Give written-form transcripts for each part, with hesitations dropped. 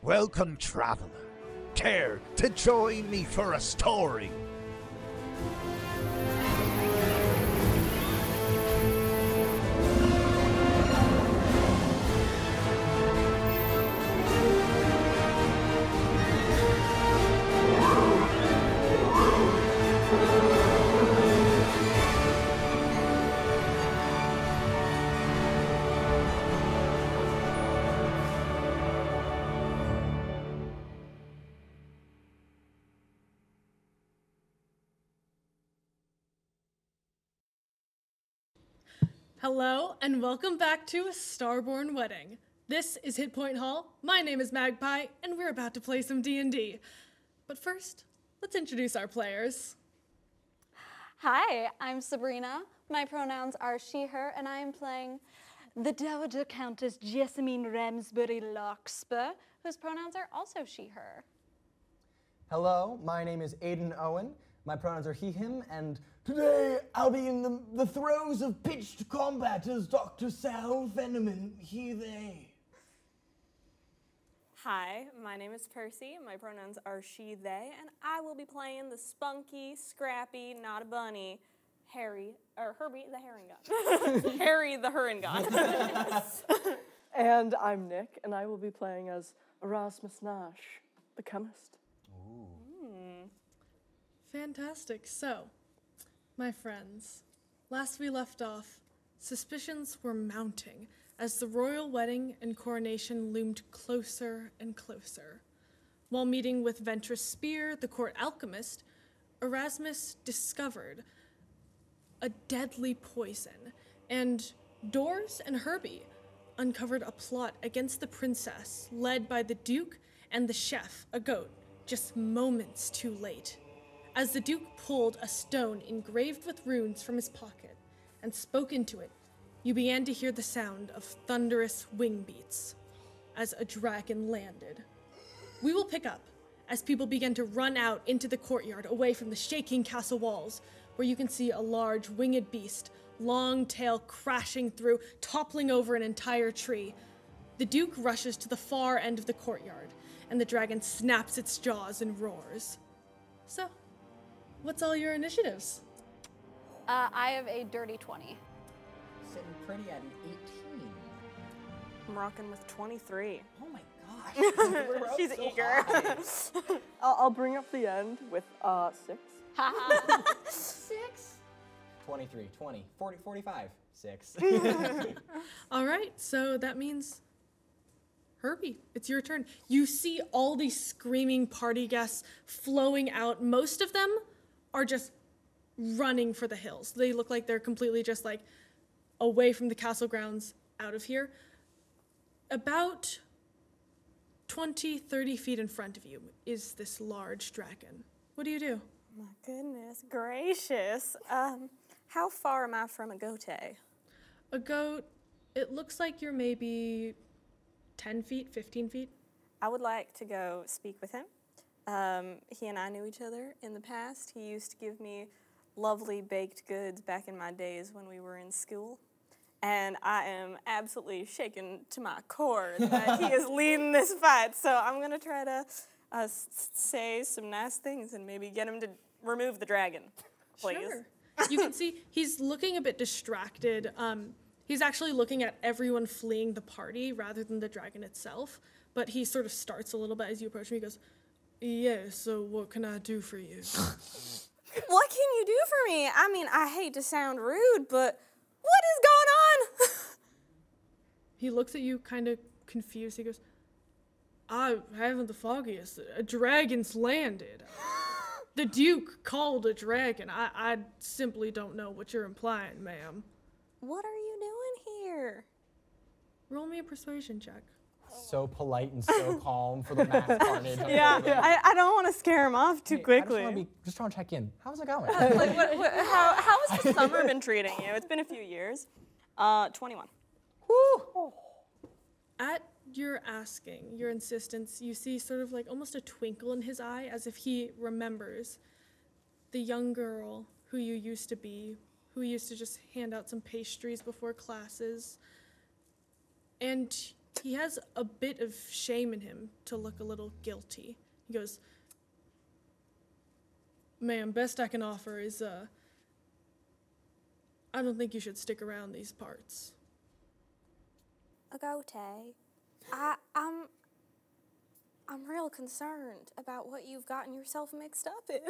Welcome, traveler. Care to join me for a story? Hello, and welcome back to Starbourne Wedding. This is Hit Point Hall. My name is Magpie, and we're about to play some D&D. But first, let's introduce our players. Hi, I'm Sabrina. My pronouns are she, her, and I am playing the Dowager Countess Jessamine Ramsbury Larkspur, whose pronouns are also she, her. Hello, my name is Aiden Owen. My pronouns are he, him, and today I'll be in the throes of pitched combat as Dr. Sal Veneman, he, they. Hi, my name is Percy. My pronouns are she, they, and I will be playing the spunky, scrappy, not a bunny, Herbie the Herring God. Harry the Herring God. And I'm Nick, and I will be playing as Erasmus Nash, the chemist. Ooh. Fantastic. So, my friends, last we left off, suspicions were mounting as the royal wedding and coronation loomed closer and closer. While meeting with Ventress Spear, the court alchemist, Erasmus discovered a deadly poison, and Doors and Herbie uncovered a plot against the princess led by the Duke and the chef, a goat, just moments too late. As the Duke pulled a stone engraved with runes from his pocket and spoke into it, you began to hear the sound of thunderous wing beats as a dragon landed. We will pick up as people begin to run out into the courtyard away from the shaking castle walls, where you can see a large winged beast, long tail crashing through, toppling over an entire tree. The Duke rushes to the far end of the courtyard, and the dragon snaps its jaws and roars. So, what's all your initiatives? I have a dirty 20. Sitting pretty at an 18. I'm rocking with 23. Oh my gosh. We're up She's so eager. high. I'll bring up the end with 6. Haha. 6? 23, 20, 40, 45, 6. All right, so that means Herbie, it's your turn. You see all these screaming party guests flowing out. Most of them are just running for the hills. They look like they're completely just like away from the castle grounds, out of here. About 20, 30 feet in front of you is this large dragon. What do you do? My goodness gracious. How far am I from a goat? A goat, it looks like you're maybe 10 feet, 15 feet. I would like to go speak with him. He and I knew each other in the past. He used to give me lovely baked goods back in my days when we were in school. And I am absolutely shaken to my core that he is leading this fight. So I'm going to try to say some nice things and maybe get him to remove the dragon, please. Sure. You can see he's looking a bit distracted. He's actually looking at everyone fleeing the party rather than the dragon itself. But he sort of starts a little bit as you approach him. He goes, "Yeah, so what can I do for you?" What can you do for me? I mean, I hate to sound rude, but what is going on? He looks at you kind of confused. He goes, "I haven't the foggiest. A dragon's landed. The Duke called a dragon. I simply don't know what you're implying, ma'am." What are you doing here? Roll me a persuasion check. So polite and so calm for the math carnage. Yeah, I don't want to scare him off too quickly. I just trying to check in. How's it going? Like, how has the summer been treating you? It's been a few years. 21. Woo! At your asking, your insistence, you see sort of like almost a twinkle in his eye as if he remembers the young girl who you used to be, who used to just hand out some pastries before classes. And he has a bit of shame in him to look a little guilty. He goes, "Ma'am, best I can offer is, I don't think you should stick around these parts." Agote, I'm real concerned about what you've gotten yourself mixed up in.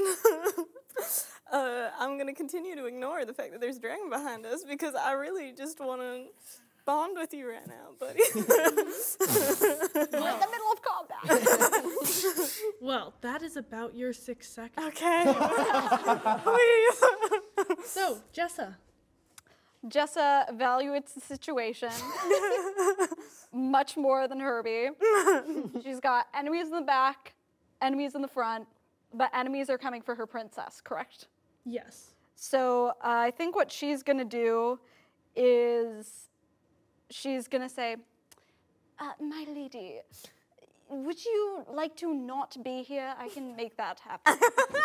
I'm gonna continue to ignore the fact that there's a dragon behind us because I really just want to bond with you right now, buddy. We're in the middle of combat. Well, that is about your 6 seconds. Okay. Please. So, Jessa. Jessa evaluates the situation much more than Herbie. She's got enemies in the back, enemies in the front, but enemies are coming for her princess, correct? Yes. So I think what she's gonna do is she's gonna say, my lady, would you like to not be here? I can make that happen.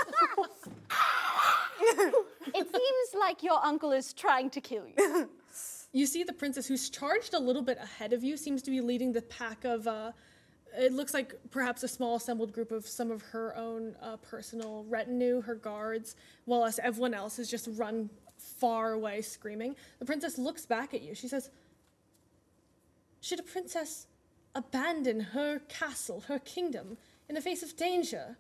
It seems like your uncle is trying to kill you. You see the princess, who's charged a little bit ahead of you, seems to be leading the pack of, it looks like perhaps a small assembled group of some of her own personal retinue, her guards, while everyone else has just run far away screaming. The princess looks back at you. She says, "Should a princess abandon her castle, her kingdom, in the face of danger?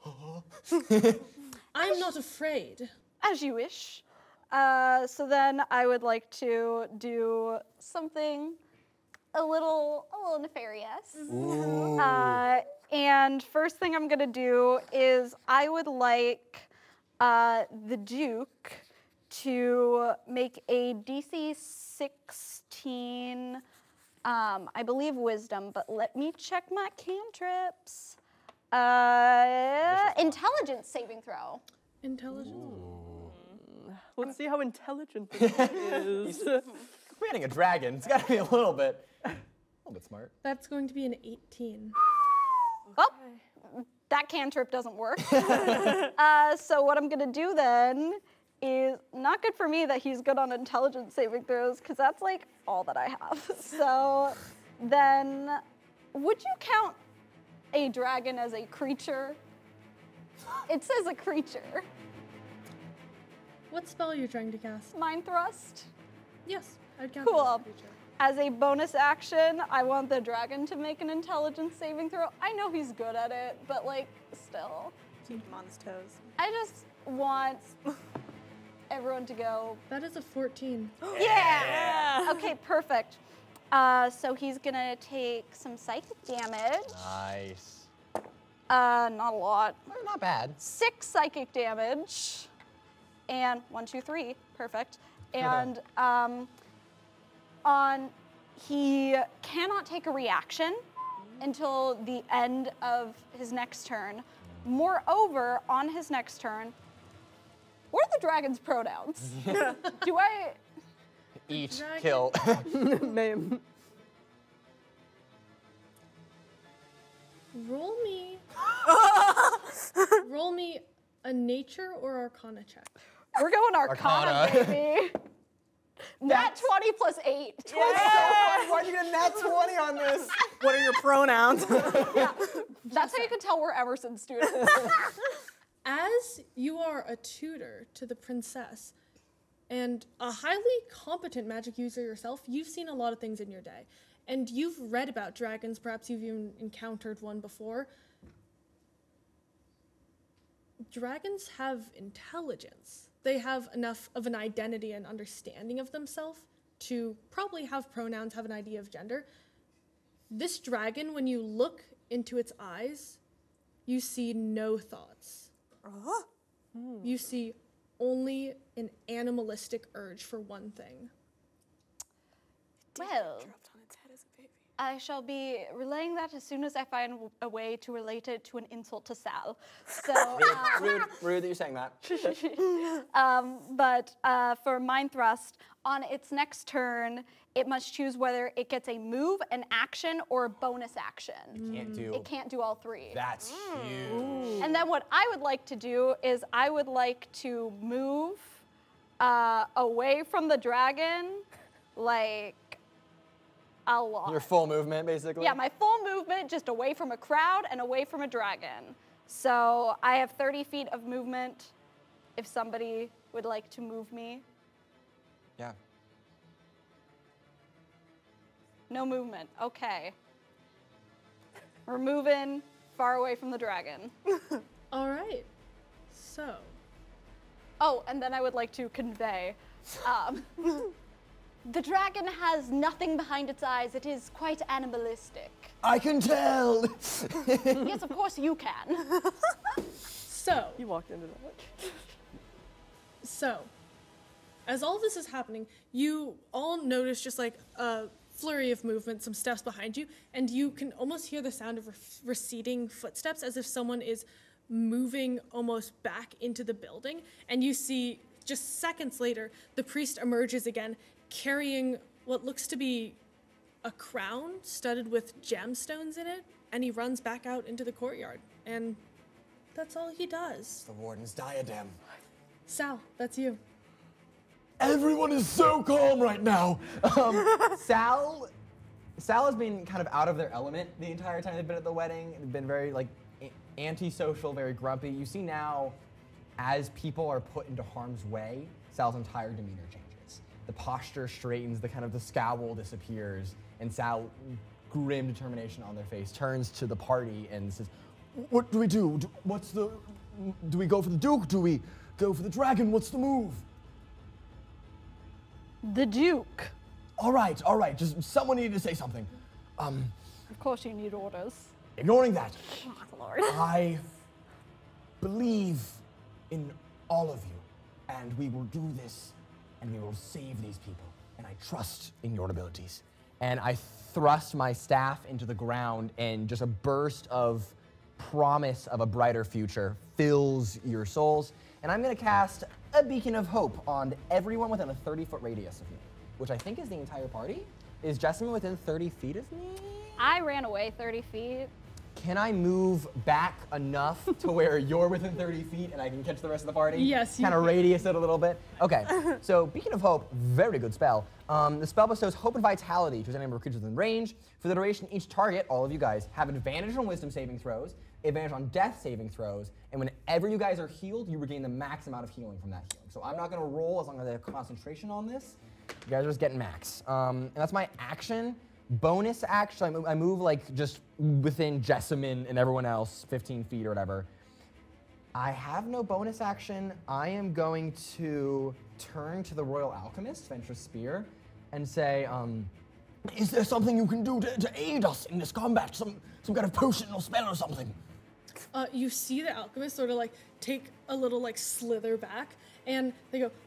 I'm not afraid." As you wish. So then I would like to do something a little nefarious. And first thing I'm gonna do is I would like the Duke to make a DC 16, I believe wisdom, but let me check my cantrips. Intelligence saving throw. Intelligence. Let's see how intelligent this is. Creating a dragon, it's gotta be a little bit smart. That's going to be an 18. Well, that cantrip doesn't work. So what I'm gonna do then is not good for me that he's good on intelligence saving throws, because that's like all that I have. So then, would you count a dragon as a creature? It says a creature. What spell are you trying to cast? Mind thrust. Yes, I'd count it as Cool. a creature. As a bonus action, I want the dragon to make an intelligence saving throw. I know he's good at it, but like, still. Keep him on his toes. I just want everyone to go, That is a 14. yeah! Okay, perfect. So he's gonna take some psychic damage. Nice. Not a lot. Not bad. 6 psychic damage. And 1, 2, 3, perfect. And he cannot take a reaction until the end of his next turn. Moreover, on his next turn, what are the dragon's pronouns? Do I? Eat, Dragon. kill. Ma'am. Roll me a nature or arcana check. We're going Arcana, Arcana. baby. Nat 20 plus 8. Why'd you get a nat 20 on this? What are your pronouns? That's how you can tell we're Emerson students. As you are a tutor to the princess and a highly competent magic user yourself, you've seen a lot of things in your day. And you've read about dragons, perhaps you've even encountered one before. Dragons have intelligence. They have enough of an identity and understanding of themselves to probably have pronouns, have an idea of gender. This dragon, when you look into its eyes, you see no thoughts. You see only an animalistic urge for one thing. Well, Dropped on its head as a baby. I shall be relaying that as soon as I find a way to relate it to an insult to Sal. So, Rude that you're saying that. but for Mind Thrust, on its next turn, it must choose whether it gets a move, an action, or a bonus action. It can't do all 3. That's huge. And then what I would like to do is I would like to move away from the dragon, like a lot. Your full movement, basically? Yeah, my full movement, just away from a crowd and away from a dragon. So I have 30 feet of movement if somebody would like to move me. Yeah. No movement, okay. We're moving far away from the dragon. All right. So, Oh, and then I would like to convey, the dragon has nothing behind its eyes. It is quite animalistic. I can tell! Yes, of course you can. so, You walked into that. So, as all this is happening, you all notice just like a flurry of movement, some steps behind you, and you can almost hear the sound of receding footsteps as if someone is moving almost back into the building. And you see, just seconds later, the priest emerges again, carrying what looks to be a crown studded with gemstones in it, and he runs back out into the courtyard. And that's all he does. The warden's diadem. Sal, that's you. Everyone is so calm right now. Sal has been kind of out of their element the entire time they've been at the wedding. They've been very like antisocial, very grumpy. You see now, as people are put into harm's way, Sal's entire demeanor changes. The posture straightens, the scowl disappears, and Sal, grim determination on their face, turns to the party and says, "What do we do? Do we go for the Duke? Do we go for the dragon? What's the move?" The Duke. All right. Just someone needed to say something. Of course you need orders. Ignoring that, Oh, Lord. I believe in all of you, and we will do this, and we will save these people, and I trust in your abilities. And I thrust my staff into the ground, and just a burst of promise of a brighter future fills your souls. And I'm going to cast a beacon of hope on everyone within a 30-foot radius of me, which I think is the entire party. Is Jessamine within 30 feet of me? I ran away 30 feet. Can I move back enough to where you're within 30 feet and I can catch the rest of the party? Yes, you Kind of can. radius it a little bit? Okay, so Beacon of Hope, very good spell. The spell bestows hope and vitality to any number of creatures within range. For the duration, each target, all of you guys, have advantage on wisdom saving throws, advantage on death saving throws, and whenever you guys are healed, you regain the max amount of healing from that healing. So I'm not going to roll as long as I have concentration on this. You guys are just getting max. And that's my action. Bonus action, I move like just within Jessamine and everyone else, 15 feet or whatever. I have no bonus action. I am going to turn to the Royal Alchemist, Ventress Spear, and say, is there something you can do to aid us in this combat? Some kind of potion or spell or something? You see the alchemist sort of like take a little like slither back, and they go,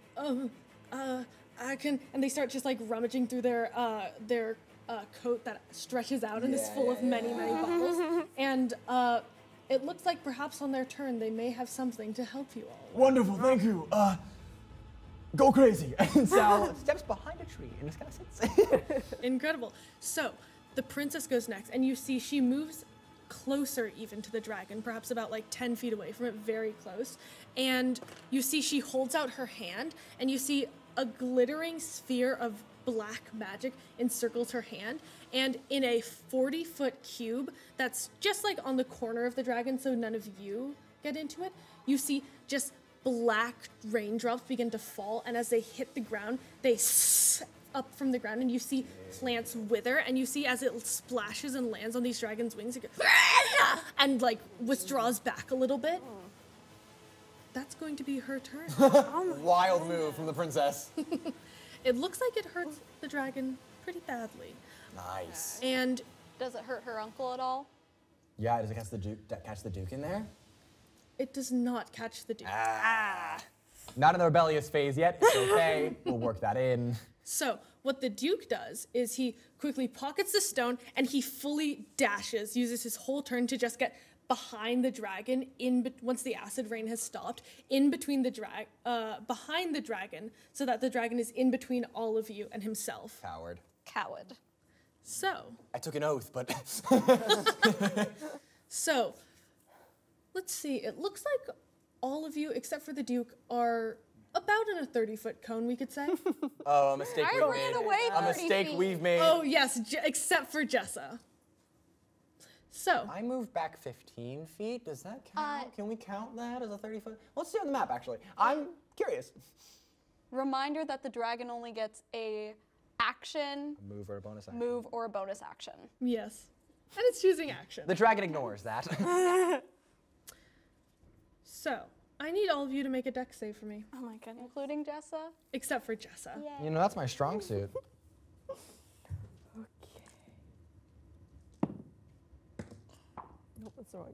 I can, and they start just like rummaging through their coat that stretches out and is full of many bottles. And it looks like perhaps on their turn they may have something to help you all. Wonderful, thank you. Go crazy. And Sal steps behind a tree and just kind of sits. Incredible. So the princess goes next, and you see she moves closer even to the dragon, perhaps about like 10 feet away from it, very close. And you see she holds out her hand, and you see a glittering sphere of black magic encircles her hand, and in a 40-foot cube that's just like on the corner of the dragon so none of you get into it, you see just black raindrops begin to fall, and as they hit the ground, they up from the ground, and you see plants wither, and you see as it splashes and lands on these dragons' wings, it goes and like withdraws back a little bit. That's going to be her turn. Wild move from the princess. It looks like it hurts the dragon pretty badly. Nice. And Does it hurt her uncle at all? Yeah, does it catch the Duke in there? it does not catch the Duke. Not in the rebellious phase yet. It's okay. We'll work that in. So what the Duke does is he quickly pockets the stone and he fully dashes, uses his whole turn to just get behind the dragon once the acid rain has stopped, in between the behind the dragon, so that the dragon is in between all of you and himself. Coward. Coward. So I took an oath, but let's see. It looks like all of you, except for the Duke, are about in a 30-foot cone, we could say. Oh, a mistake I we've ran made. away A 30 mistake feet. we've made. Oh, yes, except for Jessa. So, I moved back 15 feet. Does that count? Can we count that as a 30-foot? Let's see on the map, actually. I'm curious. Reminder that the dragon only gets a action, Move or a bonus action. move, or a bonus action. yes. And it's choosing action. The dragon ignores that. So, I need all of you to make a dex save for me, Oh my goodness. Including Jessa. except for Jessa. Yay. You know, that's my strong suit. Nope, that's the wrong.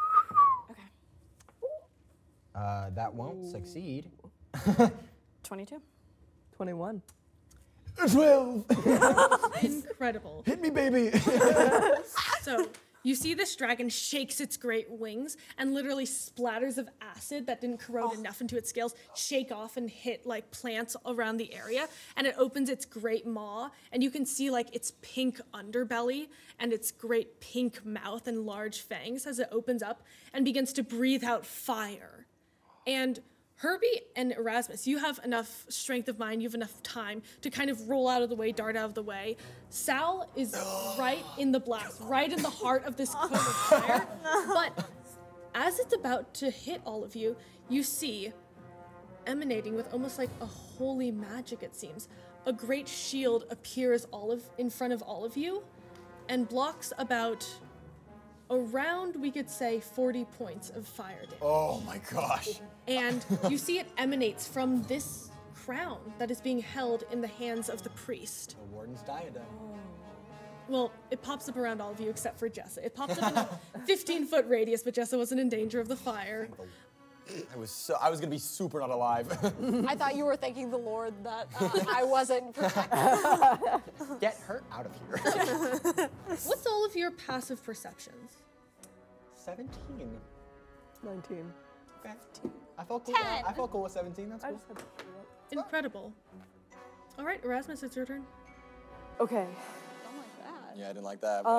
Okay. That won't succeed. 22. 21. 12! Incredible. Hit me, baby! So, you see this dragon shakes its great wings, and literally splatters of acid that didn't corrode enough into its scales shake off and hit like plants around the area. And it opens its great maw, and you can see like its pink underbelly and its great pink mouth and large fangs as it opens up and begins to breathe out fire. And Herbie and Erasmus, you have enough strength of mind, you have enough time to kind of roll out of the way, dart out of the way. Sal is right in the blast, right in the heart of this cone of fire. But as it's about to hit all of you, you see, emanating with almost like a holy magic, it seems, a great shield appears in front of all of you and blocks about around, we could say, 40 points of fire damage. Oh my gosh. And you see it emanates from this crown that is being held in the hands of the priest. The warden's diadem. Well, it pops up around all of you except for Jessa. It pops up in a 15-foot radius, but Jessa wasn't in danger of the fire. I was gonna be super not alive. I thought you were thanking the Lord that I wasn't protected. Get her out of here. What's all of your passive perceptions? 17. 19. Okay. I felt cool. 10. I felt cool with 17. That's I cool. just had to figure it Incredible. All right, Erasmus, it's your turn. out. Okay. Don't like that. Yeah, I didn't like that.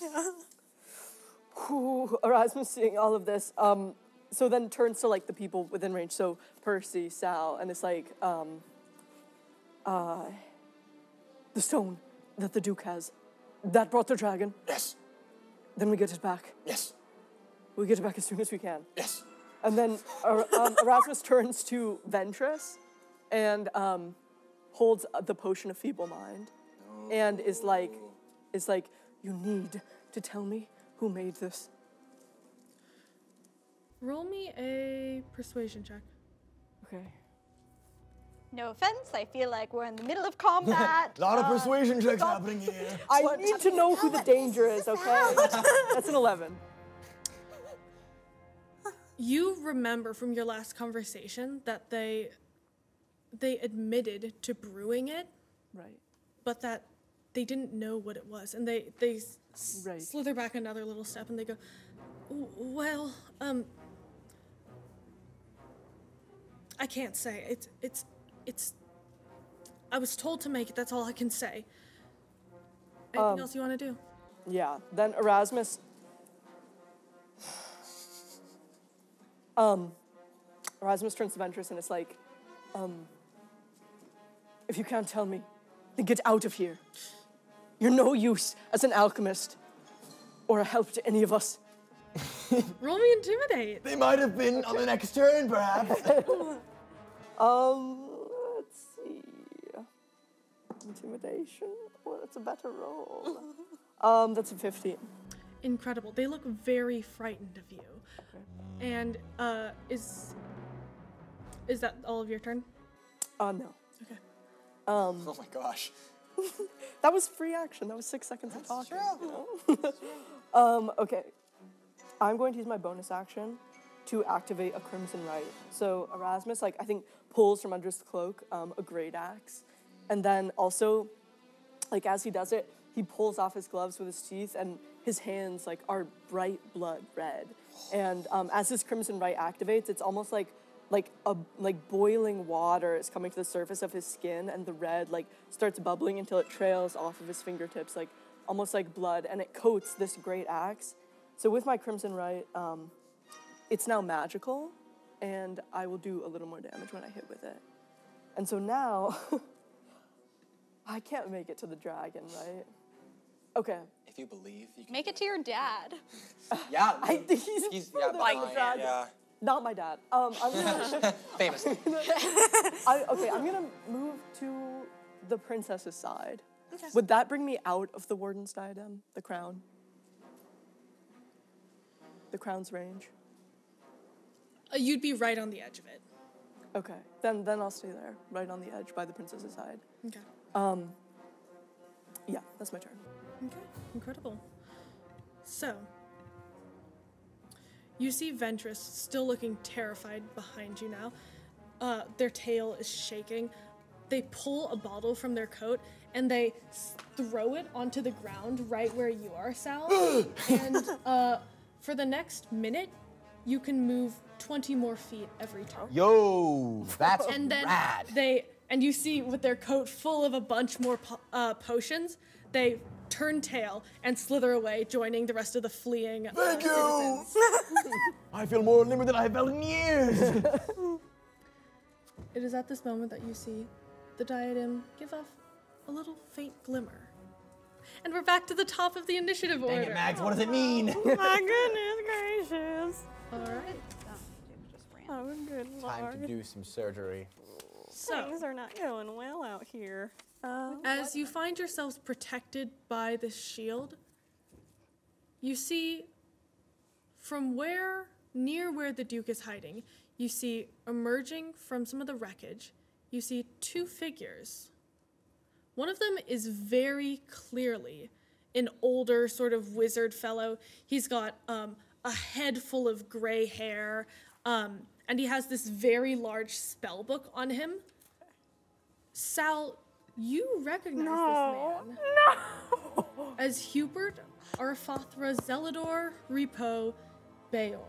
Erasmus seeing all of this, so then turns to like the people within range. So Percy, Sal, and it's like, the stone that the Duke has, that brought the dragon. Yes. Then we get it back. Yes. We get it back as soon as we can. Yes. And then Erasmus turns to Ventress and holds the potion of feeble mind, and is like, you need to tell me who made this. Roll me a persuasion check. Okay. No offense, I feel like we're in the middle of combat. A lot of persuasion checks happening here. I need to know who the danger is, okay? That's an 11. You remember from your last conversation that they admitted to brewing it, Right. but that they didn't know what it was, and they Right. slither back another little step, and they go, well, I can't say. It's. I was told to make it. That's all I can say. Anything else you want to do? Yeah. Then Erasmus. Erasmus turns to Ventress and it's like, if you can't tell me, then get out of here. You're no use as an alchemist or a help to any of us. Roll me intimidate. They might have been on the next turn, perhaps. Let's see. Intimidation. Oh, that's a better roll. That's a 15. Incredible. They look very frightened of you. And is that all of your turn? No. Okay. Oh my gosh. That was free action. That was 6 seconds of talking. You know? Okay. I'm going to use my bonus action to activate a Crimson Right. So Erasmus, I think, pulls from under his cloak a great axe. And then also, as he does it, he pulls off his gloves with his teeth, and his hands, are bright blood red. And as his Crimson Right activates, it's almost like boiling water is coming to the surface of his skin, and the red, starts bubbling until it trails off of his fingertips, almost like blood, and it coats this great axe. So with my Crimson Right, it's now magical, and I will do a little more damage when I hit with it. And so now, I can't make it to the dragon, right? Okay. If you believe, you can Make it to your dad. Yeah. I think he's yeah, further like, than the dragon. yeah. Not my dad. I'm gonna, Famous. I'm gonna move to the princess's side. Okay. Would that bring me out of the warden's diadem, the crown? The crown's range? You'd be right on the edge of it. Okay, then I'll stay there, right on the edge by the princess's side. Okay. Yeah, that's my turn. Okay, incredible. So, you see Ventress still looking terrified behind you now. Their tail is shaking. They pull a bottle from their coat and they throw it onto the ground right where you are, Sal. And for the next minute, you can move 20 more feet every turn. Yo, that's And then rad. and you see with their coat full of a bunch more potions, they turn tail and slither away, joining the rest of the fleeing Thank you. citizens. I feel more limber than I have felt in years. It is at this moment that you see the diadem give off a little faint glimmer. And we're back to the top of the initiative order. Dang it, Max, what does it mean? My goodness gracious. All right. Oh, good Time lord. to do some surgery. So, Things are not going well out here. as you find yourselves protected by this shield, you see from near where the Duke is hiding, you see emerging from some of the wreckage, you see two figures. One of them is very clearly an older sort of wizard fellow. He's got a head full of gray hair, and he has this very large spell book on him. Sal, you recognize this man. No! As Hubert Arfathra Zelador Repo Bayor.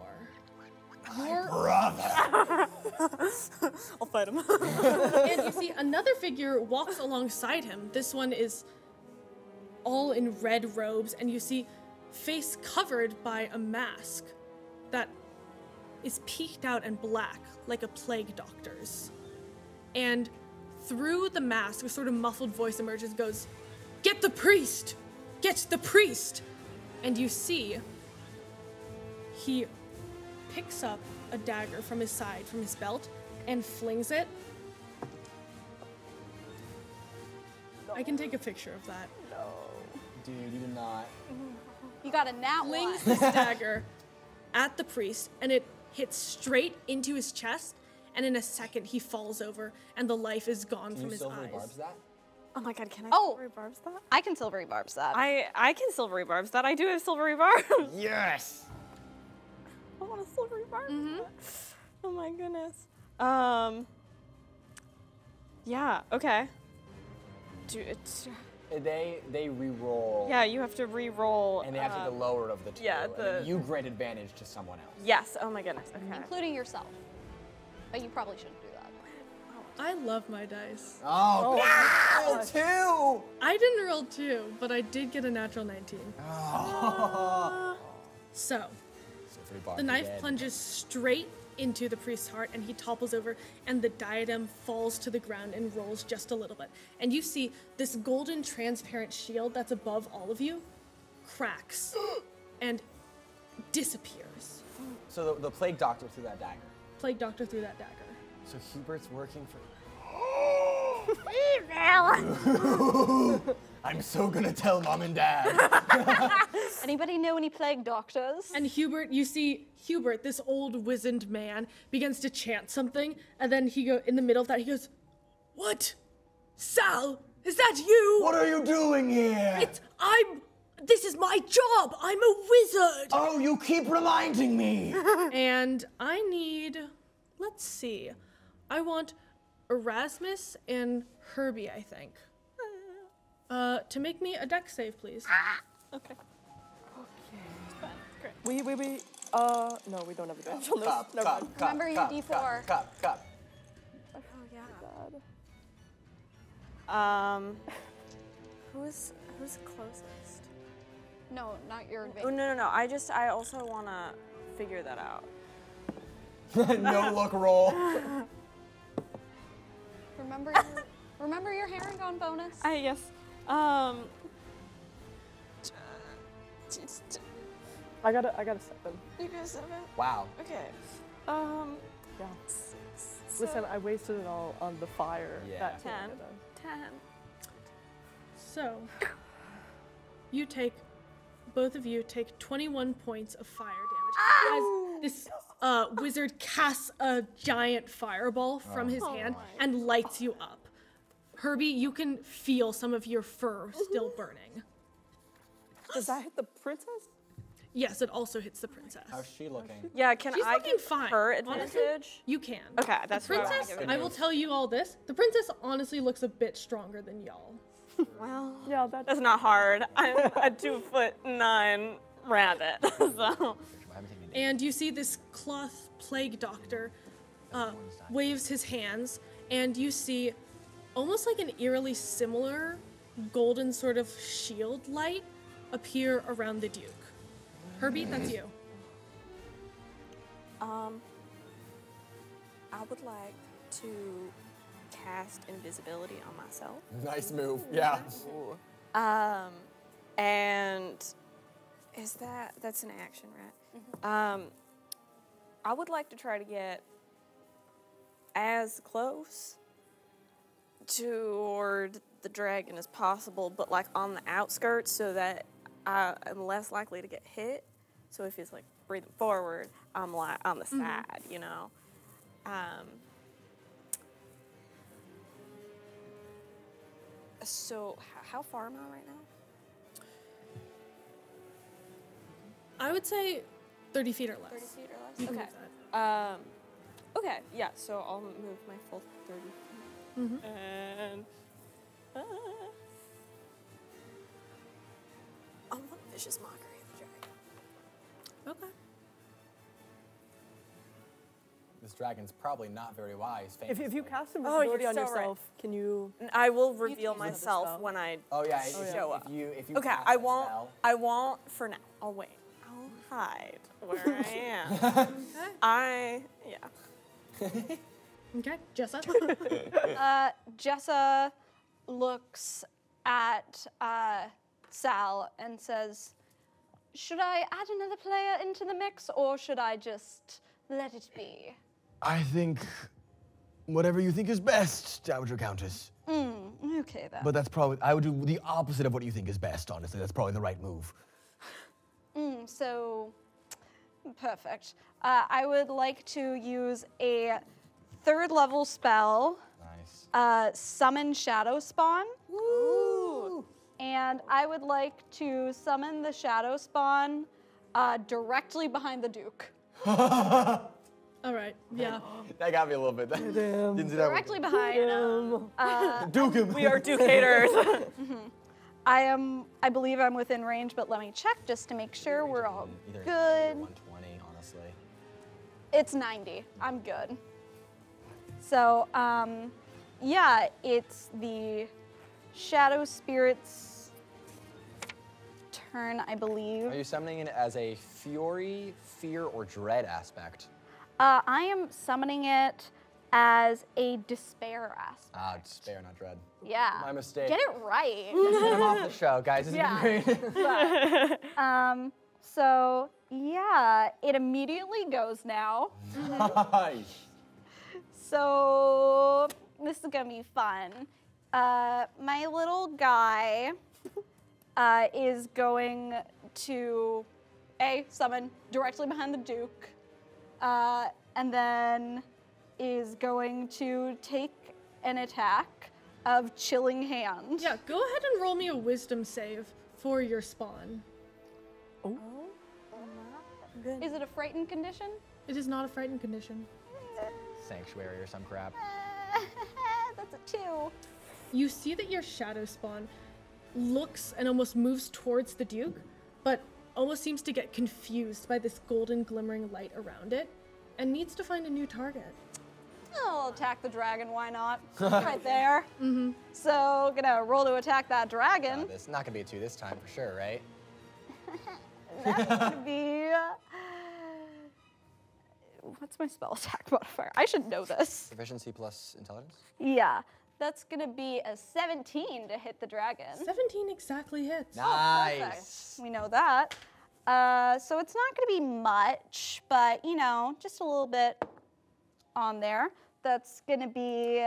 I'll fight him. And you see another figure walks alongside him. This one is all in red robes, and you see face covered by a mask that is peaked out and black like a plague doctor's. And through the mask, a sort of muffled voice emerges, goes, "Get the priest! Get the priest!" And you see he picks up a dagger from his side, from his belt, and flings it. I can take a picture of that. Dude, you did not. You got a nat one. Flings this dagger at the priest, and it hits straight into his chest, and in a second he falls over, and the life is gone from his Silvery eyes. Barbs that? Oh my god, can I Oh. silvery barbs that? I can silvery barbs that. I can silvery barbs that. I do have silvery barbs. Yes! I want a silvery barb. Oh my goodness. Yeah, okay. They re-roll. Yeah, you have to re-roll. And they have to take the lower of the two. yeah, and then the- you grant advantage to someone else. Yes, oh my goodness, okay. Including yourself. But you probably shouldn't do that. I love my dice. Oh, no! Two! I didn't roll 2, but I did get a natural 19. So, Silvery Barb, the you're knife dead. plunges straight into the priest's heart, and he topples over, and the diadem falls to the ground and rolls just a little bit. And you see this golden transparent shield that's above all of you cracks and disappears. So the plague doctor threw that dagger. Plague Doctor threw that dagger. So Hubert's working for... I'm so gonna tell Mom and Dad. Anybody know any plague doctors? And Hubert, you see Hubert, this old wizened man, begins to chant something, and then in the middle of that, he goes, "What? Sal, is that you? What are you doing here? This is my job. I'm a wizard." Oh, you keep reminding me. And I need, let's see, I want Erasmus and Herbie, I think. To make me a dex save, please. Okay. We, no, we don't have advantage on this. Cup, Never cup, mind. cup, Remember your cup, D4. Cup. Oh yeah. Who's closest? No, not your Oh advantage. no. I also wanna figure that out. No look roll. Remember your herringbone bonus. Yes. I got a 7. You got a 7? Wow. Okay. Yeah. Listen, I wasted it all on the fire. Yeah. That 10. 10. So, both of you take 21 points of fire damage. As this wizard casts a giant fireball from his hand and lights you up. Herbie, you can feel some of your fur still burning. Does that hit the princess? Yes, it also hits the princess. How's she looking? Yeah, can She's I looking give fine. her Honestly, advantage? you can. Okay, that's the what I wanna princess. give I will tell you all this. The princess honestly looks a bit stronger than y'all. Well, Yeah, that's not hard. I'm a 2'9" rabbit, so. And you see this cloth plague doctor waves his hands, and you see almost like an eerily similar golden sort of shield light appear around the Duke. Herbie, that's you. I would like to cast invisibility on myself. Nice move. Yeah. And that's an action, right? I would like to try to get as close toward the dragon as possible, but like on the outskirts so that I'm less likely to get hit. So if he's like breathing forward, I'm like on the side, you know? So how far am I right now? I would say 30 feet or less. 30 feet or less? You can Okay. move that. Okay, yeah, so I'll move my full 30 feet. And I want vicious mockery of the dragon. Okay. This dragon's probably not very wise. If you cast Oh, invisibility you're on so right. yourself, can you? I will reveal another myself spell. when I Oh yeah. show up. If you Okay, cast I a won't. spell- I won't for now. I'll wait. I'll hide where I am. Okay, Jessa. Jessa looks at Sal and says, should I add another player into the mix or should I just let it be? I think whatever you think is best, Dowager Countess. Okay then. But that's probably, I would do the opposite of what you think is best, honestly. That's probably the right move. So, perfect. I would like to use a 3rd level spell, Nice. Summon Shadow Spawn. Ooh. And I would like to summon the Shadow Spawn directly behind the Duke. All right, yeah. That got me a little bit. Didn't see that one. Directly behind. Duke him. We are Ducators. I believe I'm within range, but let me check just to make sure we're all Either 90 or good. 120, honestly. It's 90. I'm good. So, yeah, it's the Shadow Spirit's turn, I believe. Are you summoning it as a fury, fear, or dread aspect? I am summoning it as a despair aspect. Ah, despair, not dread. Yeah. My mistake. Get it right. I'm off the show, guys. This Yeah. is great. So, yeah, it immediately goes now. Nice. So, this is gonna be fun. My little guy is going to summon directly behind the Duke, and then is going to take an attack of Chilling Hand. Yeah, go ahead and roll me a wisdom save for your spawn. Is it a frightened condition? It is not a frightened condition. Sanctuary or some crap. That's a 2. You see that your shadow spawn looks and almost moves towards the Duke, but almost seems to get confused by this golden glimmering light around it and needs to find a new target. I'll attack the dragon, why not? Right there. So, gonna roll to attack that dragon. It's not gonna be a 2 this time for sure, right? That's gonna be what's my spell attack modifier? I should know this. Proficiency plus intelligence? Yeah, that's gonna be a 17 to hit the dragon. 17 exactly hits. Nice. We know that. So it's not gonna be much, but you know, just a little bit on there. That's gonna be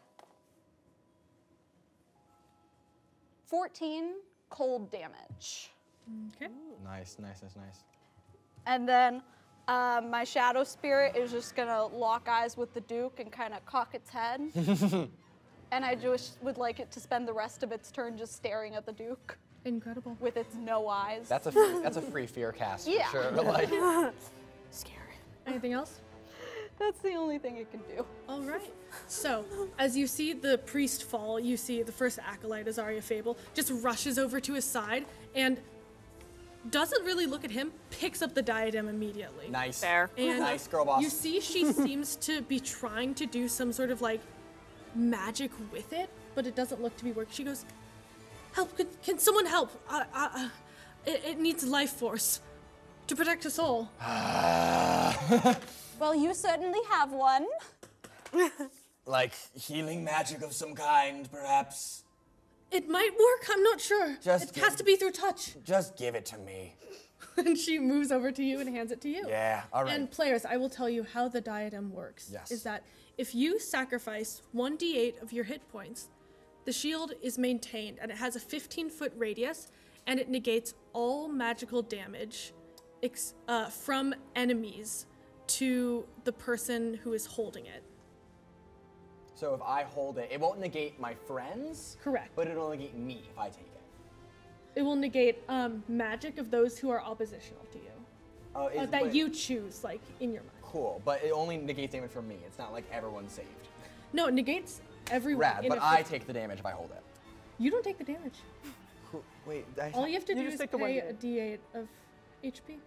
14 cold damage. Okay. Nice. And then my shadow spirit is just gonna lock eyes with the Duke and kind of cock its head. And I just would like it to spend the rest of its turn just staring at the Duke Incredible. with its no eyes. That's a free fear cast Yeah. for sure. Like, scary. Anything else? That's the only thing it can do. All right. So, as you see the priest fall, you see the first acolyte, Azaria Fable, just rushes over to his side and doesn't really look at him, picks up the diadem immediately. nice. Fair. And Nice, girl boss. you see she seems to be trying to do some sort of like magic with it, but it doesn't look to be working. She goes, "Help, can someone help? It needs life force to protect us all." Well, you certainly have one. Like healing magic of some kind, perhaps. It might work, I'm not sure. Just it has to be through touch. Just give it to me. And she moves over to you and hands it to you. Yeah, all right. And players, I will tell you how the diadem works. Yes. Is that if you sacrifice 1d8 of your hit points, the shield is maintained and it has a 15-foot radius and it negates all magical damage from enemies to the person who is holding it. So if I hold it, it won't negate my friends. Correct. But it'll negate me if I take it. It will negate magic of those who are oppositional to you. Oh, That you choose, like, in your mind. Cool, but it only negates damage from me. It's not like everyone's saved. No, it negates everyone. Rad, in but a I fif- take the damage if I hold it. You don't take the damage. Wait, All you have to do just is take the pay 1d8. a d8 of HP.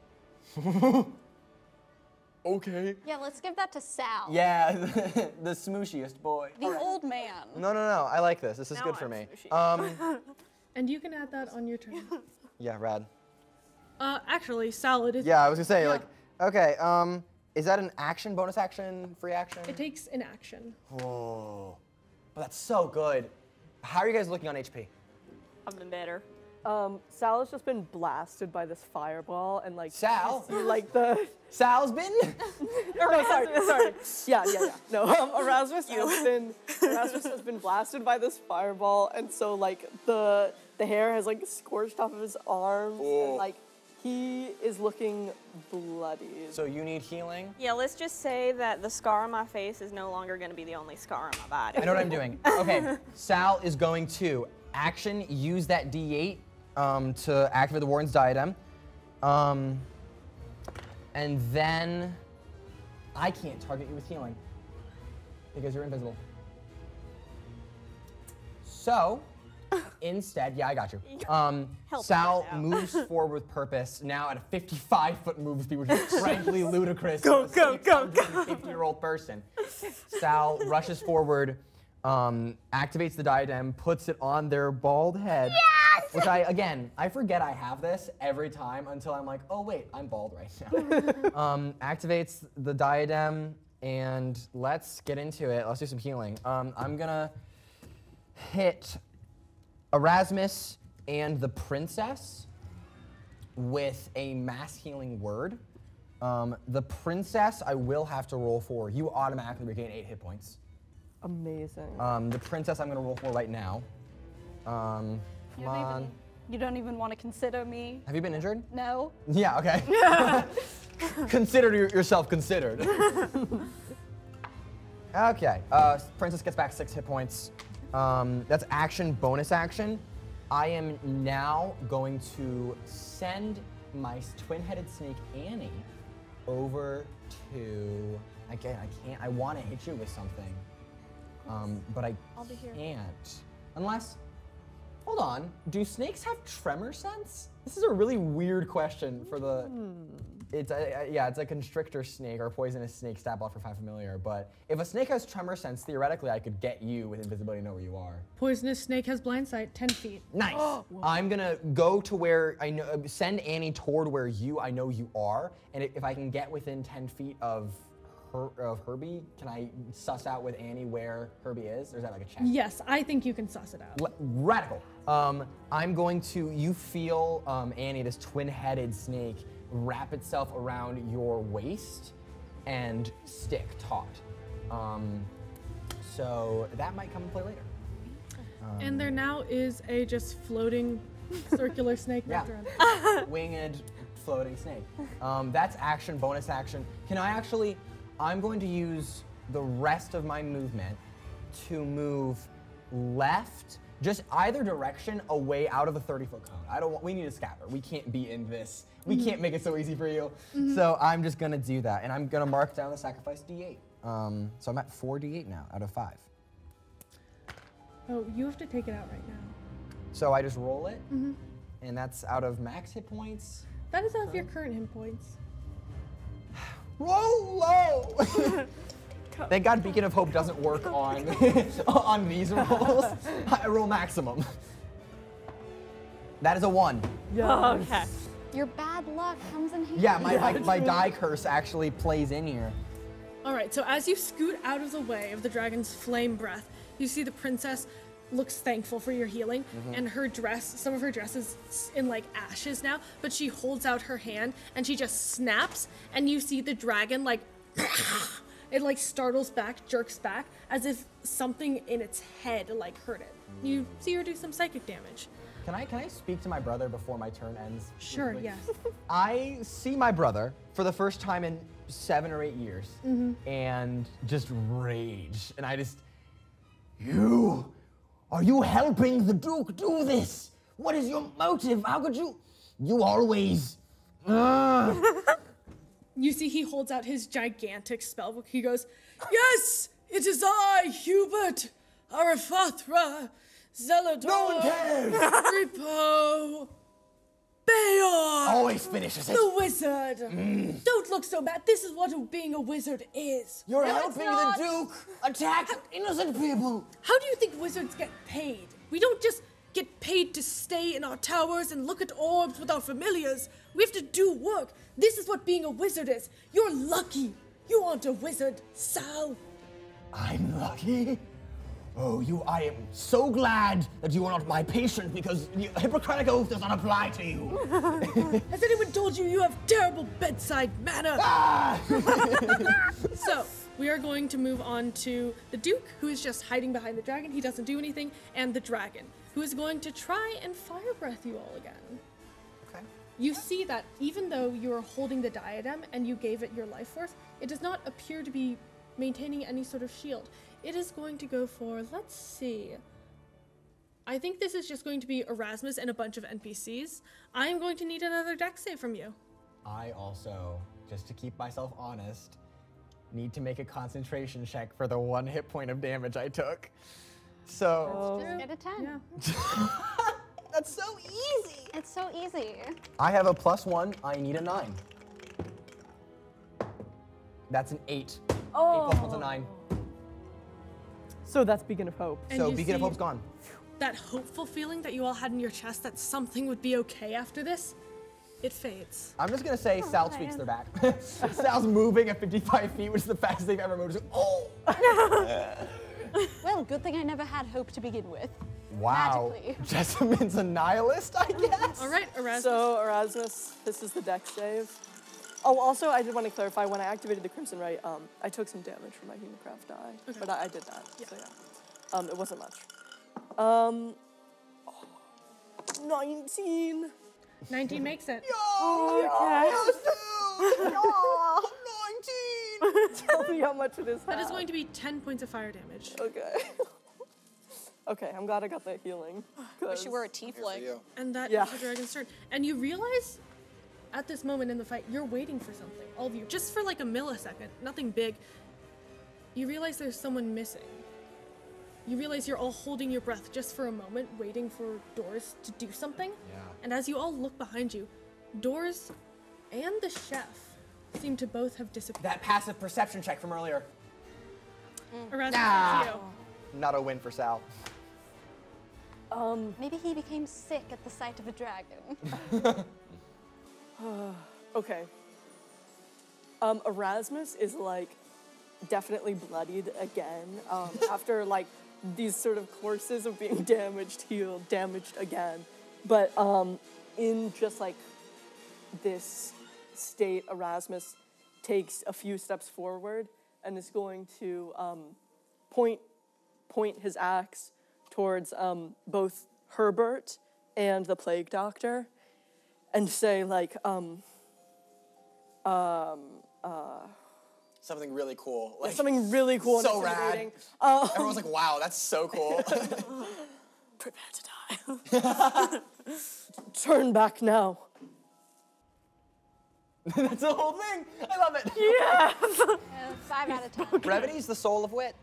Okay. Yeah, let's give that to Sal. Yeah, the smooshiest boy. The old man. No, I like this. This is Now good for I'm me. sushi. And you can add that on your turn. Yeah, rad. Actually, Sal, it is. Yeah, I was gonna say, Yeah. like, okay, is that an action, bonus action, free action? It takes an action. Oh, but that's so good. How are you guys looking on HP? I've been better. Sal has just been blasted by this fireball and like Sal? you see, like the Sal's been? no, sorry. Yeah. No, Erasmus has been blasted by this fireball, and so like the hair has like scorched off of his arms, and like he is looking bloody. So you need healing? Yeah, let's just say that the scar on my face is no longer going to be the only scar on my body. I know what I'm doing. Okay, Sal is going to action, use that D8 to activate the Warden's Diadem. And then I can't target you with healing because you're invisible. So instead, yeah, I got you. Help Sal us out. moves forward with purpose, now at a 55-foot move speed, which is frankly ludicrous. Go, for a go, 650-year-old person. Sal rushes forward, activates the diadem, puts it on their bald head. Yes! Which I forget I have this every time until I'm like, oh wait, I'm bald right now. Activates the diadem, and let's get into it. Let's do some healing. I'm gonna hit Erasmus and the princess with a mass healing word. The princess, I will have to roll for. You automatically regain 8 hit points. Amazing. The princess I'm gonna roll for right now. Come on. You don't even want to consider me. Have you been injured? No. Yeah, okay. Consider yourself considered. Okay, princess gets back 6 hit points. That's action, bonus action. I am now going to send my twin-headed snake Annie over to, again, I want to hit you with something. But I I'll be here. can't. Unless, Hold on. Do snakes have tremor sense? This is a really weird question for the. It's a constrictor snake or a poisonous snake stab off for 5 familiar. But if a snake has tremor sense, theoretically I could get you with invisibility and know where you are. Poisonous snake has blind sight, 10 feet. Nice. I'm gonna go to where I know. Send Annie toward where I know you are, and if I can get within 10 feet of Herbie, can I suss out with Annie where Herbie is? Or is that like a check? Yes, I think you can suss it out. Radical. I'm going to. You feel Annie, this twin-headed snake, wrap itself around your waist and stick taut. So that might come and play later. And there now is a just floating circular snake wrapped around it. Winged floating snake. That's action, bonus action. Can I actually, I'm going to use the rest of my movement to move left, just either direction away out of the 30-foot cone. We need a scatter. We can't be in this. We can't make it so easy for you. So I'm just gonna do that, and I'm gonna mark down the sacrifice D8. So I'm at 4 D8 now out of 5. Oh, you have to take it out right now. So I just roll it, and that's out of max hit points. That is out of your current hit points. Roll low! Thank God Beacon of Hope doesn't work on on these rolls. I roll maximum. That is a 1. Yeah. Okay. Your bad luck comes in handy. Yeah, my die curse actually plays in here. All right, so as you scoot out of the way of the dragon's flame breath, you see the princess looks thankful for your healing, and her dress, some of her dress is in like ashes now, but she holds out her hand and she just snaps, and you see the dragon like, it like startles back, jerks back, as if something in its head like hurt it. You see her do some psychic damage. Can I speak to my brother before my turn ends? Sure, quickly? yes. I see my brother for the first time in 7 or 8 years, and just rage, and I just, Are you helping the Duke do this? What is your motive? How could you? You always. You see he holds out his gigantic spellbook. He goes, "Yes, it is I, Hubert, Arafathra, Zelador, No one cares! Repo, Bayor, Always finishes it. the wizard. Don't look so bad. This is what being a wizard is. You're helping the Duke attack innocent people. How do you think wizards get paid? We don't just get paid to stay in our towers and look at orbs with our familiars. We have to do work. This is what being a wizard is. You're lucky. You aren't a wizard, Sal. I'm lucky. Oh, I am so glad that you are not my patient because the Hippocratic Oath does not apply to you. Has anyone told you you have terrible bedside manner? So, we are going to move on to the Duke, who is just hiding behind the dragon. He doesn't do anything. And the dragon, who is going to try and fire breath you all again. okay. You see that even though you are holding the diadem and you gave it your life force, it does not appear to be maintaining any sort of shield. It is going to go for, let's see. I think this is just going to be Erasmus and a bunch of NPCs. I am going to need another dex save from you. I also, just to keep myself honest, need to make a concentration check for the 1 hit point of damage I took. So Just get a 10. Yeah. that's so easy. It's so easy. I have a +1. I need a 9. That's an 8. 8 plus 1's a 9. So that's Beacon of Hope. And So you Beacon of see Hope's gone. that hopeful feeling that you all had in your chest that something would be okay after this, it fades. I'm just gonna say Sal tweaks their back. Sal's moving at 55 feet, which is the fastest they've ever moved. Just, oh! Well, good thing I never had hope to begin with. Wow. Magically. Jessamine's a nihilist, I guess. All right, Erasmus. So Erasmus, this is the dex save. Oh, also, I did want to clarify, when I activated the Crimson Right, I took some damage from my Humancraft die. But I did that, so yeah. It wasn't much. 19. 19 makes it. Tell me how much it is. That is going to be 10 points of fire damage. Okay. Okay, I'm glad I got that healing. Wish you were a tiefling. And that Yeah. is the dragon's turn. And you realize at this moment in the fight, you're waiting for something, all of you, just for like a millisecond, nothing big. You realize there's someone missing. you realize you're all holding your breath just for a moment, waiting for Doors to do something. Yeah. And as you all look behind you, Doors and the chef seem to both have disappeared. That passive perception check from earlier. Erasmus, Ah. you. Not a win for Sal. Maybe he became sick at the sight of a dragon. Okay. Erasmus is like definitely bloodied again after like these sort of courses of being damaged, healed, damaged again. But in just like this state, Erasmus takes a few steps forward and is going to point his axe towards both Herbert and the plague doctor and say like, Something really cool. Like, something really cool and so rad. intimidating. Everyone's like, wow, that's so cool. Prepare to die. Turn back now. That's the whole thing. I love it. Yeah. 5 out of 10. Brevity's the soul of wit.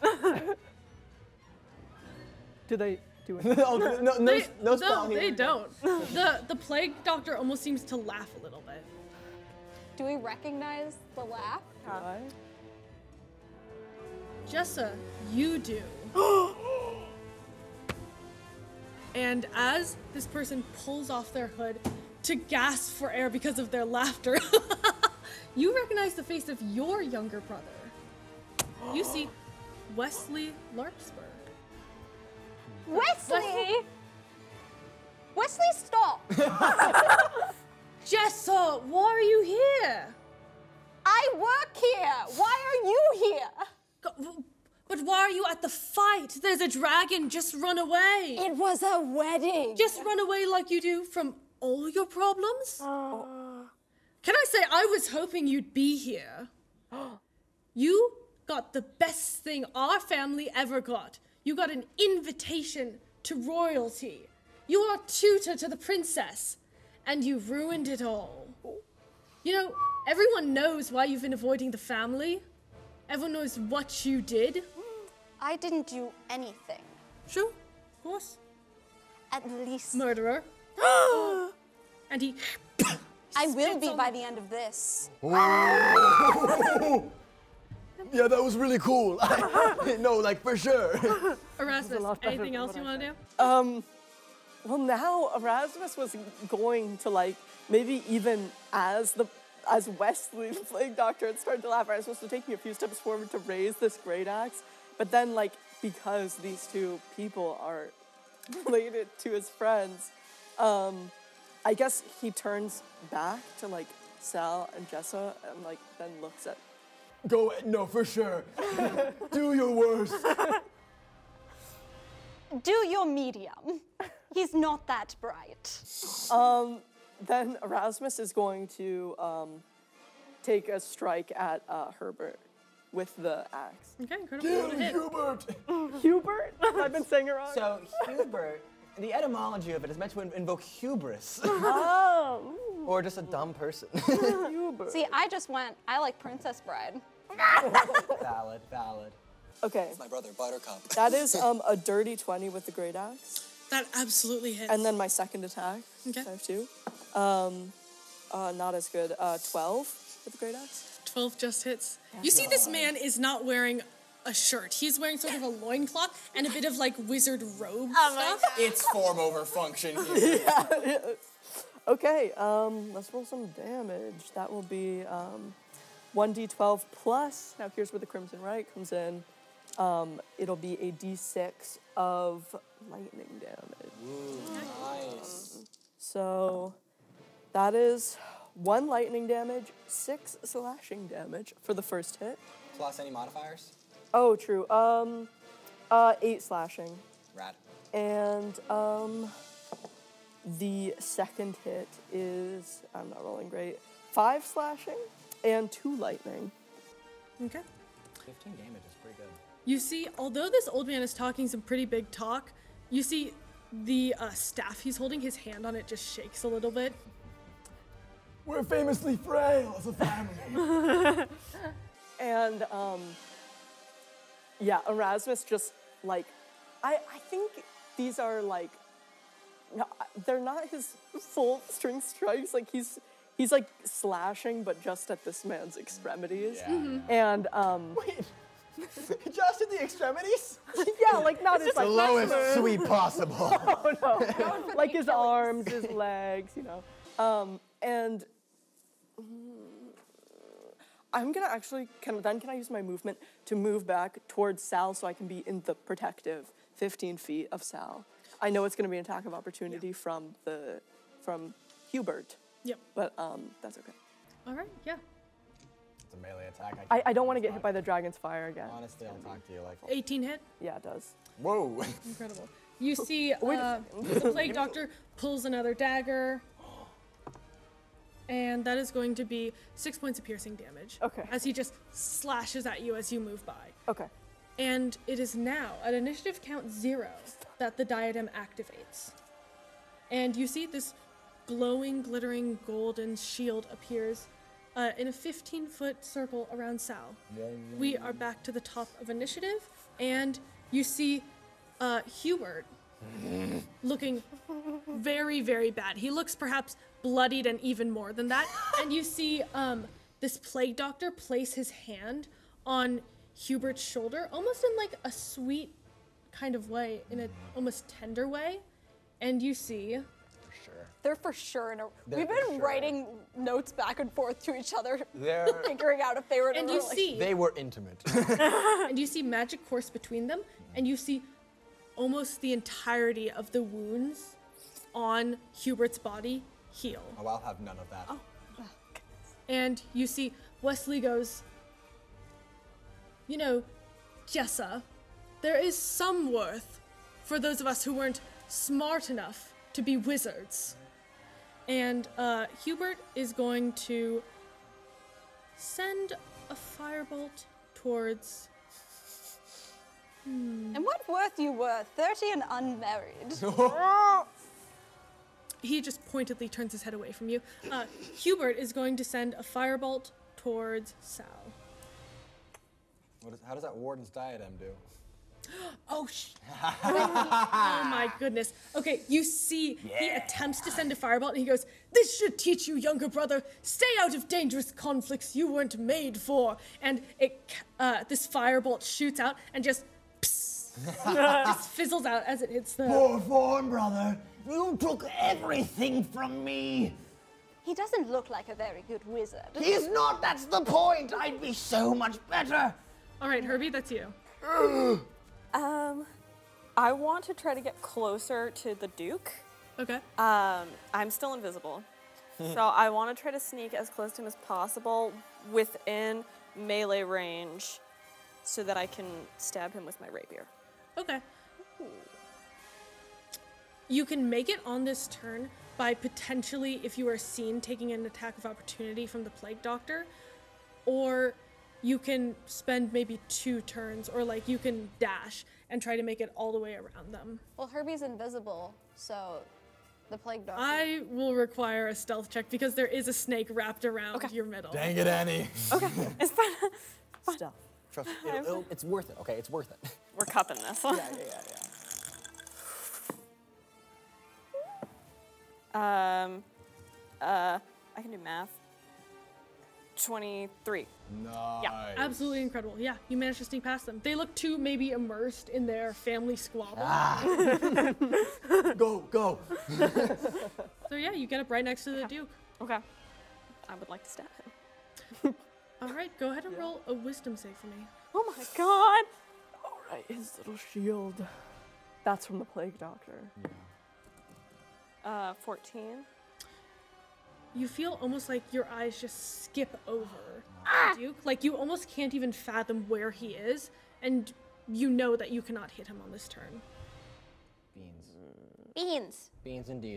Do they do it? Oh, no spell here. They don't. The plague doctor almost seems to laugh a little bit. Do we recognize the laugh? Jessa, you do. And as this person pulls off their hood to gasp for air because of their laughter, you recognize the face of your younger brother. You see Wesley Larkspur. Wesley! Wesley, stop! Jessa, why are you here? I work here! Why are you here? But why are you at the fight? There's a dragon, just run away. It was a wedding. Just run away like you do from all your problems? Can I say, I was hoping you'd be here. You got the best thing our family ever got. You got an invitation to royalty. You are tutor to the princess. And you ruined it all. You know, everyone knows why you've been avoiding the family. Everyone knows what you did. I didn't do anything. Sure, of course. At least. Murderer. And he... I will be by the end of this. Yeah, that was really cool. No, like for sure. Erasmus, anything else you want to do? Well, now Erasmus was going to like maybe even as Wesley, the plague doctor, had started to laugh. Erasmus was taking a few steps forward to raise this great axe, but then like because these two people are related to his friends, I guess he turns back to like Sal and Jessa and like then looks at. Go, no, for sure. Do your worst. Do your medium. He's not that bright. Then Erasmus is going to take a strike at Herbert with the axe. Okay, incredible. Roll to hit. Hubert. Hubert? I've been saying it wrong. So, Hubert, the etymology of it is meant to invoke hubris. Oh. Or just a dumb person. Hubert. See, I like Princess Bride. Valid. Okay. My brother, Buttercup. That is a dirty 20 with the great axe. That absolutely hits. And then my second attack. Okay. I have 2. Not as good. 12 with the great axe. 12 just hits. You see this man is not wearing a shirt. He's wearing sort of a loincloth and a bit of like wizard robe stuff. It's form over function here. Yeah. Okay, let's roll some damage. That will be 1d12 plus. Now here's where the Crimson Right comes in. It'll be a d6 of lightning damage. Ooh, nice. So that is 1 lightning damage, 6 slashing damage for the first hit. Plus any modifiers? Oh, true. 8 slashing. Rad. And the second hit is, I'm not rolling great, 5 slashing and 2 lightning. Okay. 15 damage is pretty good. You see, although this old man is talking some pretty big talk, you see the staff he's holding, his hand on it just shakes a little bit. We're famously frail as a family. And yeah, Erasmus just like, I think these are like, no, they're not his full strength strikes. Like he's like slashing, but just at this man's extremities. And Wait, just at the extremities? yeah, like not his like Lowest sweep possible. Oh no, like his arms, his legs, you know. And I'm gonna actually, can I use my movement to move back towards Sal so I can be in the protective 15 feet of Sal? I know it's gonna be an attack of opportunity from Hubert. Yep. But that's okay. All right, yeah. It's a melee attack. I don't want to get hit by the dragon's fire again. Honestly, I'll talk to you like. 18 hit. Yeah, it does. Whoa. Incredible. You see Wait a the plague doctor pulls another dagger. And that is going to be 6 points of piercing damage. Okay. As he just slashes at you as you move by. Okay. And it is now, at initiative count 0, that the diadem activates. And you see this glowing, glittering golden shield appears in a 15-foot circle around Sal. We are back to the top of initiative, and you see Hubert looking very, very bad. He looks perhaps bloodied and even more than that. And you see this plague doctor place his hand on Hubert's shoulder, almost in like a sweet kind of way, in an almost tender way. And you see... They're for sure in a. They're We've for been sure. writing notes back and forth to each other, They're, figuring out if they were in And a you relationship. see... they were intimate. and you see magic course between them, and you see almost the entirety of the wounds on Hubert's body heal. Oh, I'll have none of that. And you see Wesley goes, you know, Jessa, there is some worth for those of us who weren't smart enough to be wizards. And Hubert is going to send a firebolt towards... And what worth you were, 30 and unmarried. He just pointedly turns his head away from you. Hubert is going to send a firebolt towards Sal. How does that warden's diadem do? Oh, oh my goodness. Okay, you see, he attempts to send a firebolt, and he goes, "This should teach you, younger brother. Stay out of dangerous conflicts you weren't made for." And this firebolt shoots out and just just fizzles out as it hits the... Poor form, brother. You took everything from me. He doesn't look like a very good wizard. He's not, that's the point. I'd be so much better. All right, Herbie, that's you. I want to try to get closer to the Duke. Okay. I'm still invisible. So I want to try to sneak as close to him as possible within melee range so that I can stab him with my rapier. Okay. You can make it on this turn by potentially, if you are seen, taking an attack of opportunity from the Plague Doctor, or you can spend maybe 2 turns, or like you can dash and try to make it all the way around them. Well, Herbie's invisible, so the plague doctor. I will require a stealth check because there is a snake wrapped around your middle. Dang it, Annie. Okay, it's fine. Stuff. Trust me, it's worth it. Okay, it's worth it. We're cupping this. yeah. I can do math. 23. Nice. Absolutely incredible. Yeah, you managed to sneak past them. They look too maybe immersed in their family squabble. Go. So yeah, you get up right next to the Duke. Okay. I would like to stab him. All right, go ahead and roll a wisdom save for me. Oh my god! All right, his little shield. That's from the Plague Doctor. 14. You feel almost like your eyes just skip over the Duke. Like you almost can't even fathom where he is, and you know that you cannot hit him on this turn. Beans. Beans indeed.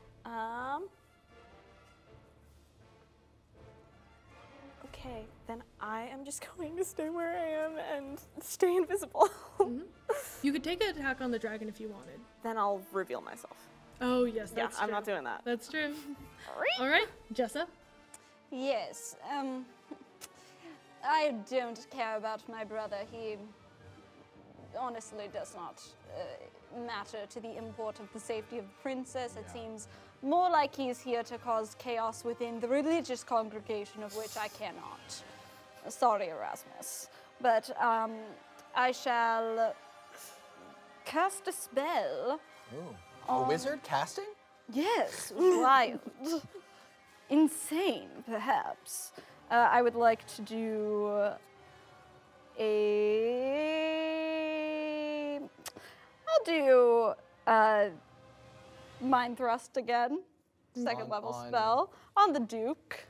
Okay, then I am just going to stay where I am and stay invisible. You could take an attack on the dragon if you wanted. Then I'll reveal myself. Oh yes, Yeah, that's true. I'm not doing that. That's true. All right, Jessa. Yes, I don't care about my brother. He honestly does not matter to the import of the safety of the princess. It seems more like he's here to cause chaos within the religious congregation, of which I cannot. Sorry, Erasmus. But I shall cast a spell. Ooh. A wizard casting? Yes, wild. Insane, perhaps. I would like to do I'll do Mind Thrust again. Second level spell on the Duke.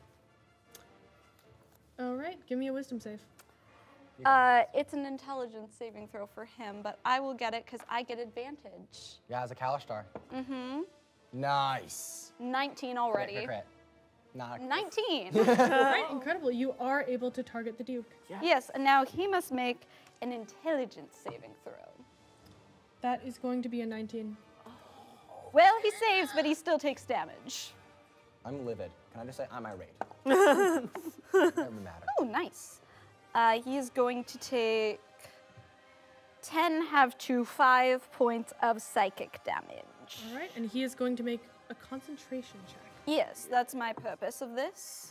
All right, give me a wisdom save. It's an intelligence saving throw for him, but I will get it because I get advantage. Yeah, as a Kalistar. Mm-hmm. Nice. 19 already. Crit, crit, crit. Nah. 19. All right, incredible. You are able to target the Duke. Yes, and now he must make an intelligence saving throw. That is going to be a 19. Well, he saves, but he still takes damage. I'm livid. Can I just say I'm irate? Doesn't matter. Oh, nice. He is going to take 10 half to 5 points of psychic damage. All right, and he is going to make a concentration check. Yes, that's my purpose of this.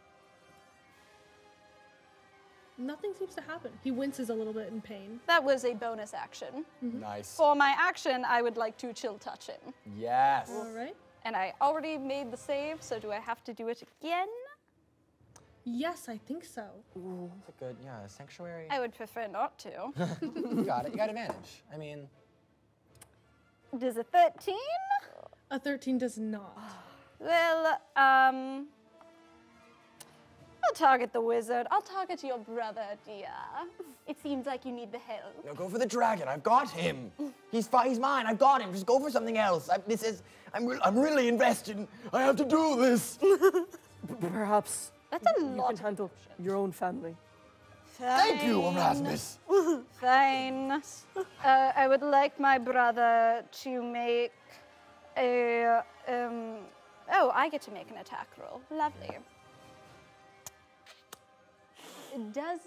Nothing seems to happen. He winces a little bit in pain. That was a bonus action. Nice. For my action, I would like to chill touch him. Yes. All right. And I already made the save, so do I have to do it again? Yes, I think so. That's a good, sanctuary. I would prefer not to. You got it. You got advantage. I mean. Does a 13? A 13 does not. Well, I'll target the wizard. I'll target your brother, dear. It seems like you need the help. No, go for the dragon. I've got him. He's mine. I've got him. Just go for something else. I'm really invested. I have to do this. Perhaps That's a you lot. can handle your own family. Thank you, Erasmus. Fine. I would like my brother to make a, oh, I get to make an attack roll. Lovely. Does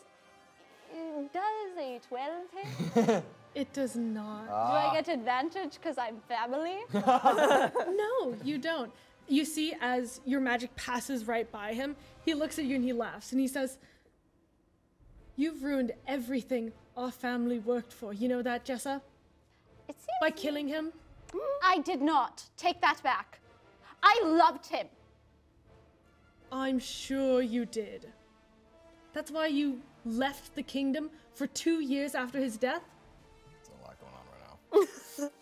a 12 hit? It does not. Do I get advantage because I'm family? No, you don't. You see, as your magic passes right by him, he looks at you and he laughs and he says, "You've ruined everything our family worked for. You know that, Jessa? It seems By killing him." I did not. Take that back. I loved him. I'm sure you did. That's why you left the kingdom for 2 years after his death? There's a lot going on right now.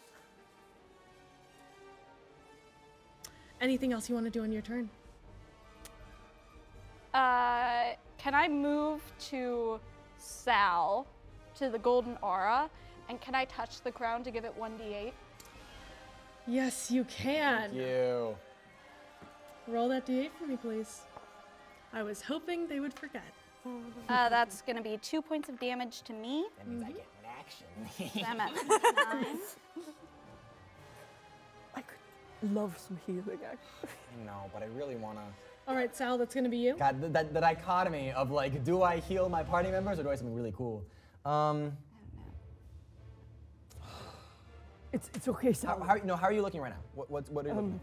Anything else you want to do on your turn? Can I move to Sal, to the golden aura, and can I touch the crown to give it 1d8? Yes, you can. Thank you. Roll that d8 for me, please. I was hoping they would forget. That's gonna be 2 points of damage to me. That means I get an action. So I'm at 9. I could love some healing, actually. I know, but I really want to. All right, Sal, that's going to be you. God, the dichotomy of like, do I heal my party members or do I do something really cool? It's okay, Sal. How are you looking right now? What are you looking?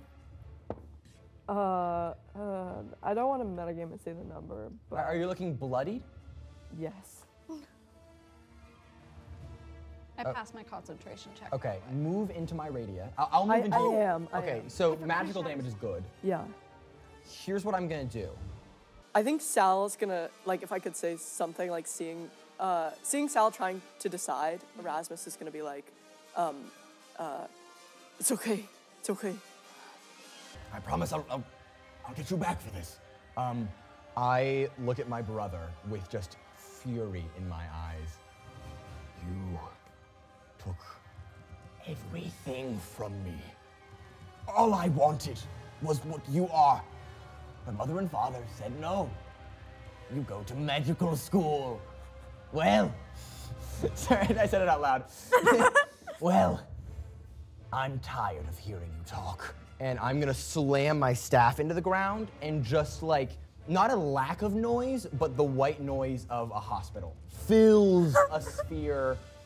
I don't want to metagame and say the number, but Are you looking bloodied? yes. I passed my concentration check. Okay, move into my radii. I'll move into. I am. Okay, so magical damage is good. Yeah. Here's what I'm gonna do. I think Sal's gonna, like, if I could say something, like seeing Sal trying to decide, Erasmus is gonna be like, it's okay, it's okay. I promise I'll get you back for this. I look at my brother with just fury in my eyes. You took everything from me. All I wanted was what you are. My mother and father said no. You go to magical school. Well, Sorry, I said it out loud. well, I'm tired of hearing you talk. And I'm gonna slam my staff into the ground and just like, not a lack of noise, but the white noise of a hospital fills a sphere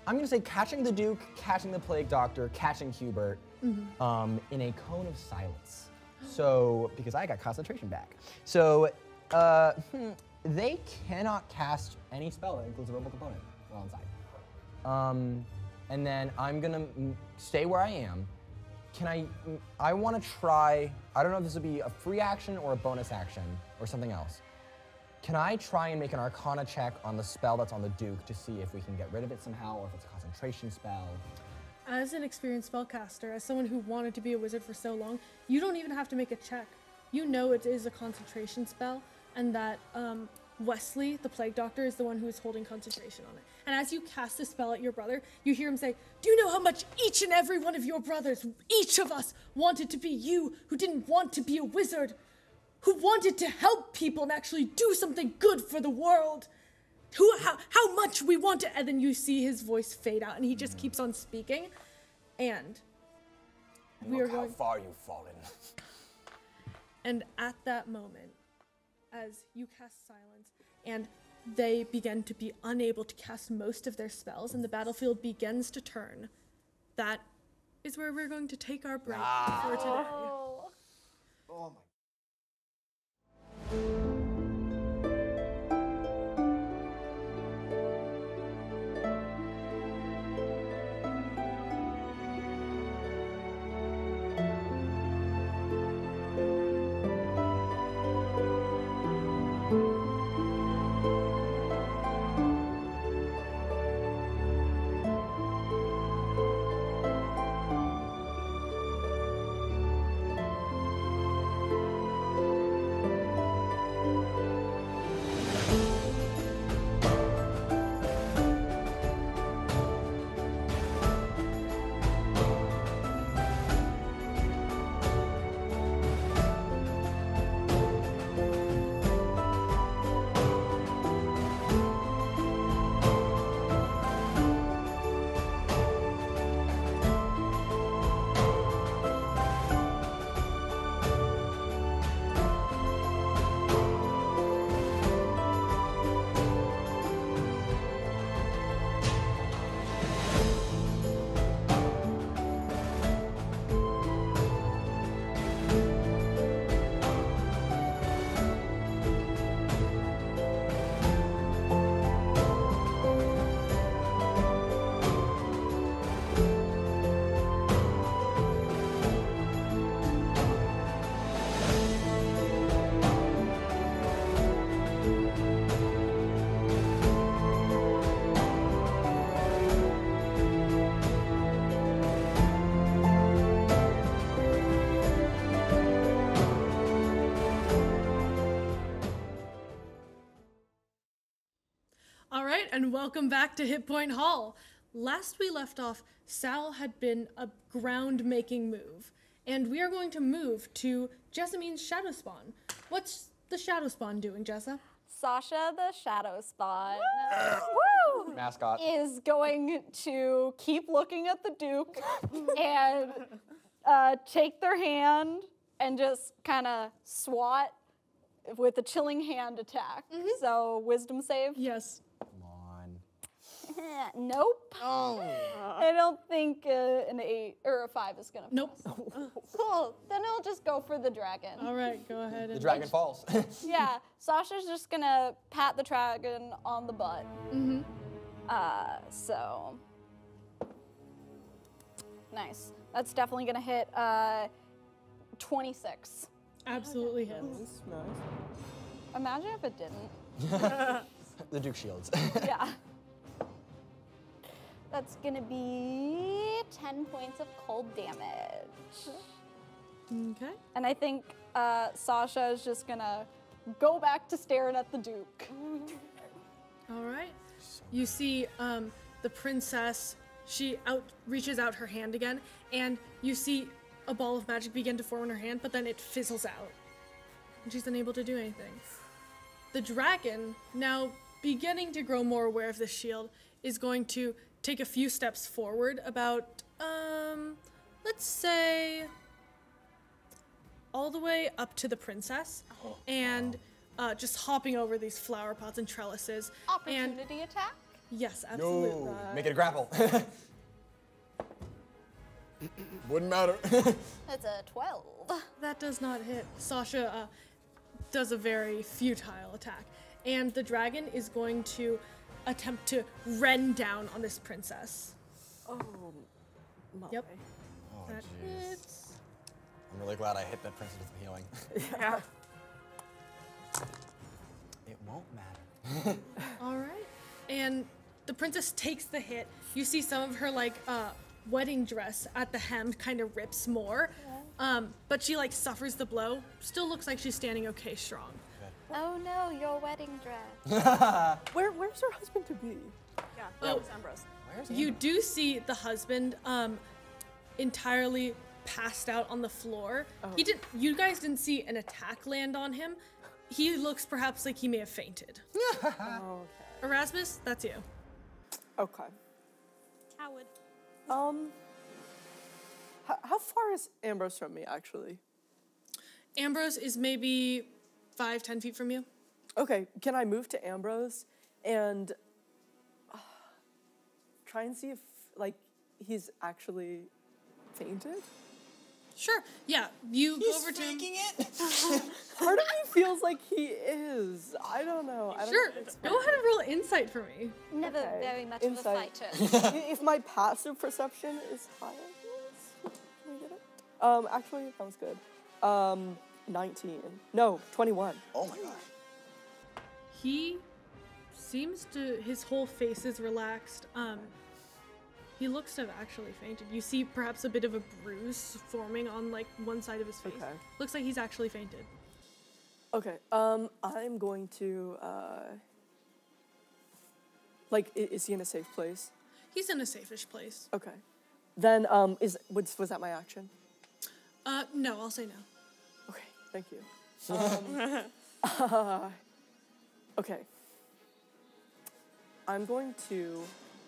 I'm gonna say catching the Duke, catching the Plague Doctor, catching Hubert in a cone of silence. So, because I got concentration back. So, they cannot cast any spell that includes a verbal component while inside. And then I'm gonna stay where I am. I wanna try, I don't know if this would be a free action or a bonus action or something else. Can I try and make an Arcana check on the spell that's on the Duke to see if we can get rid of it somehow, or if it's a concentration spell? As an experienced spellcaster, as someone who wanted to be a wizard for so long, you don't even have to make a check. You know it is a concentration spell, and that Wesley, the Plague Doctor, is the one who is holding concentration on it. And as you cast a spell at your brother, you hear him say, "Do you know how much each and every one of your brothers, each of us, wanted to be you, who didn't want to be a wizard, who wanted to help people and actually do something good for the world? How much we want to," and then you see his voice fade out, and he just keeps on speaking, and we are going. How far you've fallen. And at that moment, as you cast silence, and they begin to be unable to cast most of their spells, and the battlefield begins to turn, that is where we're going to take our break for today. Oh my. And welcome back to Hit Point Hall. Last we left off, Sal had been a ground-making move, and we are going to move to Jessamine's Shadow Spawn. What's the Shadow Spawn doing, Jessa? Sasha the Shadow Spawn Mascot. is going to keep looking at the Duke and take their hand and just kind of swat with a chilling hand attack. So wisdom save. Yes. Nope. I don't think an 8 or a 5 is gonna. Nope. Cool. Then I'll just go for the dragon. All right, go ahead. The dragon falls. Yeah. Sasha's just gonna pat the dragon on the butt. So nice. That's definitely gonna hit 26. Absolutely hits. Nice. Imagine if it didn't. The Duke shields. Yeah. That's gonna be 10 points of cold damage. Okay. And I think Sasha is just gonna go back to staring at the Duke. All right. You see the princess, she reaches out her hand again, and you see a ball of magic begin to form in her hand, but then it fizzles out. And she's unable to do anything. The dragon, now beginning to grow more aware of the shield, is going to take a few steps forward, about, let's say, all the way up to the princess, and just hopping over these flower pots and trellises. Opportunity attack? Yes, absolutely. No, make it a grapple. Wouldn't matter. That's a 12. That does not hit. Sasha does a very futile attack, and the dragon is going to attempt to rend down on this princess. Oh, my. Yep. Oh, That jeez. hits. I'm really glad I hit that princess with healing. Yeah. It won't matter. All right. And the princess takes the hit. You see some of her like wedding dress at the hem kind of rips more, but she like suffers the blow. Still looks like she's standing okay strong. Oh no, your wedding dress. Where's her husband to be? Yeah, Oh. it's Ambrose. Where's You do see the husband entirely passed out on the floor. He didn't. You guys didn't see an attack land on him. He looks perhaps like he may have fainted. Okay. Erasmus, that's you. Okay. Coward. How far is Ambrose from me, actually? Ambrose is maybe 5-10 feet from you. Okay, can I move to Ambrose and try and see if, like, he's actually fainted? Sure. Yeah. You go over to him. it? Part of me feels like he is. I don't know. I don't Sure. know. Go ahead and roll insight for me. Never Okay. very much Insight. of a fighter. If my passive perception is higher than this, can we get it? Actually, that was good. 19. No, 21. Oh my god. He seems to. His whole face is relaxed. He looks to have actually fainted. You see perhaps a bit of a bruise forming on like one side of his face. Okay. Looks like he's actually fainted. Okay, I'm going to, like, is he in a safe place? He's in a safe-ish place. Okay. Then, was that my action? No, I'll say no. Okay, thank you. Okay. I'm going to,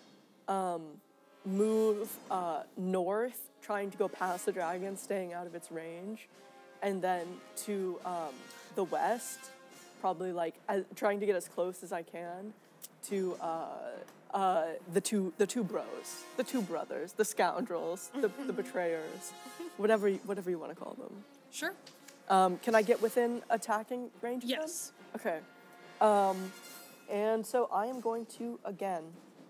move, north, trying to go past the dragon, staying out of its range, and then to, the west, probably like trying to get as close as I can to the two brothers, the scoundrels, the betrayers, whatever you want to call them. Sure. Can I get within attacking range of them? Yes. Okay. And so I am going to again.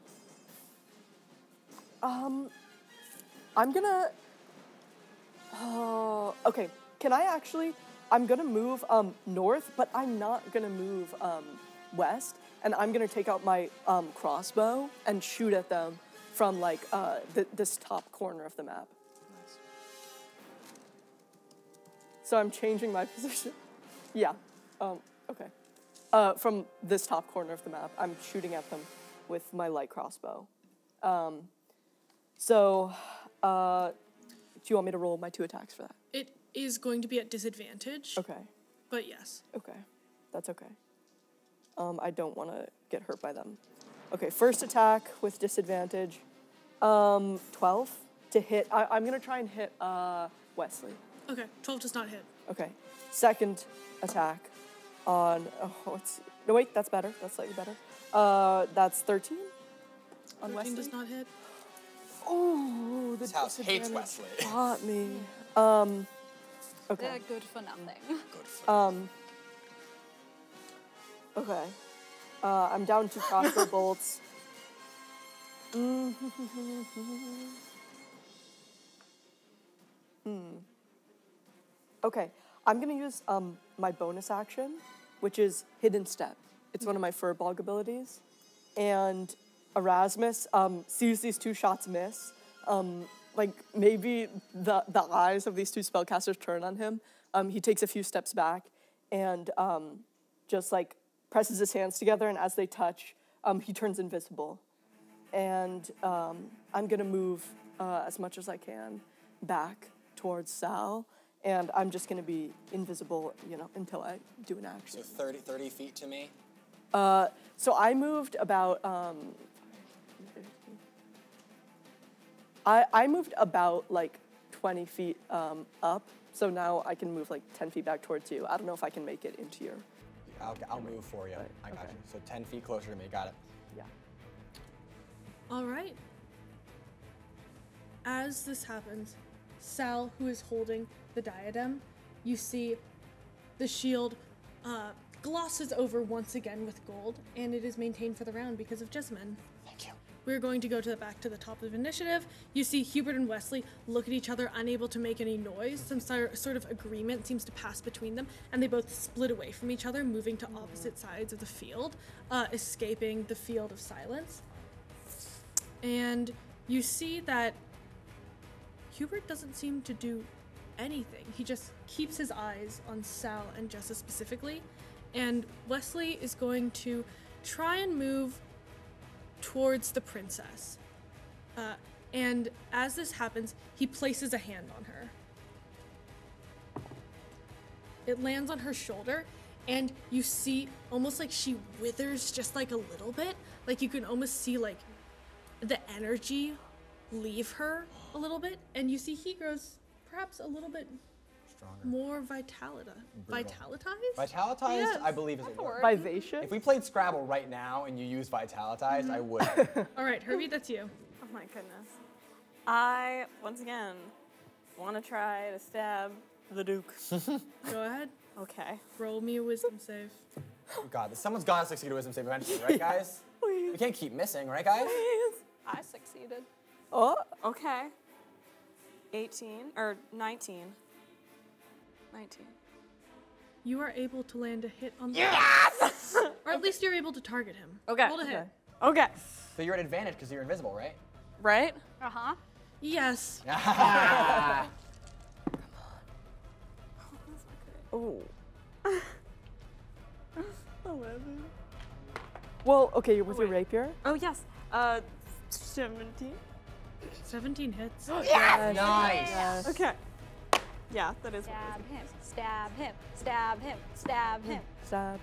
I'm gonna. Okay. Can I actually? I'm gonna move north, but I'm not gonna move west, and I'm gonna take out my crossbow and shoot at them from like this top corner of the map. So I'm changing my position. Yeah. Okay. From this top corner of the map, I'm shooting at them with my light crossbow. So, do you want me to roll my 2 attacks for that? It is going to be at disadvantage. Okay. But yes. Okay. That's okay. I don't want to get hurt by them. Okay, first attack with disadvantage. 12 to hit. I'm going to try and hit Wesley. Okay. 12 does not hit. Okay. Second attack on. No, wait, that's better. That's slightly better. That's 13 on 13 Wesley. does not hit. Oh, the This house hates disadvantage Wesley. got me. Okay. They're good for nothing. Okay. I'm down to crossbow bolts. Okay. I'm gonna use my bonus action, which is Hidden Step. It's one of my Furball abilities. And Erasmus sees these 2 shots miss. Like maybe the eyes of these 2 spellcasters turn on him. He takes a few steps back and just like presses his hands together, and as they touch, he turns invisible. And I'm gonna move as much as I can back towards Sal, and I'm just gonna be invisible, until I do an action. So 30 feet to me? So I moved about, I moved about like 20 feet up, so now I can move like 10 feet back towards you. I don't know if I can make it into your... I'll move for you. Right, I got okay. you. So 10 feet closer to me. Got it. Yeah. All right. As this happens, Sal, who is holding the diadem, you see the shield glosses over once again with gold, and it is maintained for the round because of Jessamine. Thank you. We're going to go back to the top of initiative. You see Hubert and Wesley look at each other, unable to make any noise. Some sort of agreement seems to pass between them, and they both split away from each other, moving to opposite sides of the field, escaping the field of silence. And you see that Hubert doesn't seem to do anything. He just keeps his eyes on Sal and Jessa specifically, and Wesley is going to try and move towards the princess. And as this happens, he places a hand on her. It lands on her shoulder, and you see almost like she withers just like a little bit. Like you can almost see like the energy leave her a little bit, and you see he grows perhaps a little bit Stronger. more vitalitized? Vitalatized, Yes. I believe is a word. Vivacious? If we played Scrabble right now and you used Vitalatized, I would. All right, Herbie, that's you. Oh my goodness. I, once again, want to try to stab the Duke. Go ahead. Okay. Roll me a wisdom save. God, someone's got to succeed at wisdom save eventually, right, guys? Please. We can't keep missing, right, guys? Please. I succeeded. Oh, okay. 18, or 19. 19. You are able to land a hit on the yes! Or at least you're able to target him. Okay. Roll a hit. Okay. So you're at advantage because you're invisible, right? Right? Uh-huh. Yes. Oh. 11. Well, okay, you're with your wait. rapier. Oh, yes. 17. 17 hits. Yes. Nice. Yes. Okay. Yeah, that is Stab him, stab him, stab him, stab him. Stab.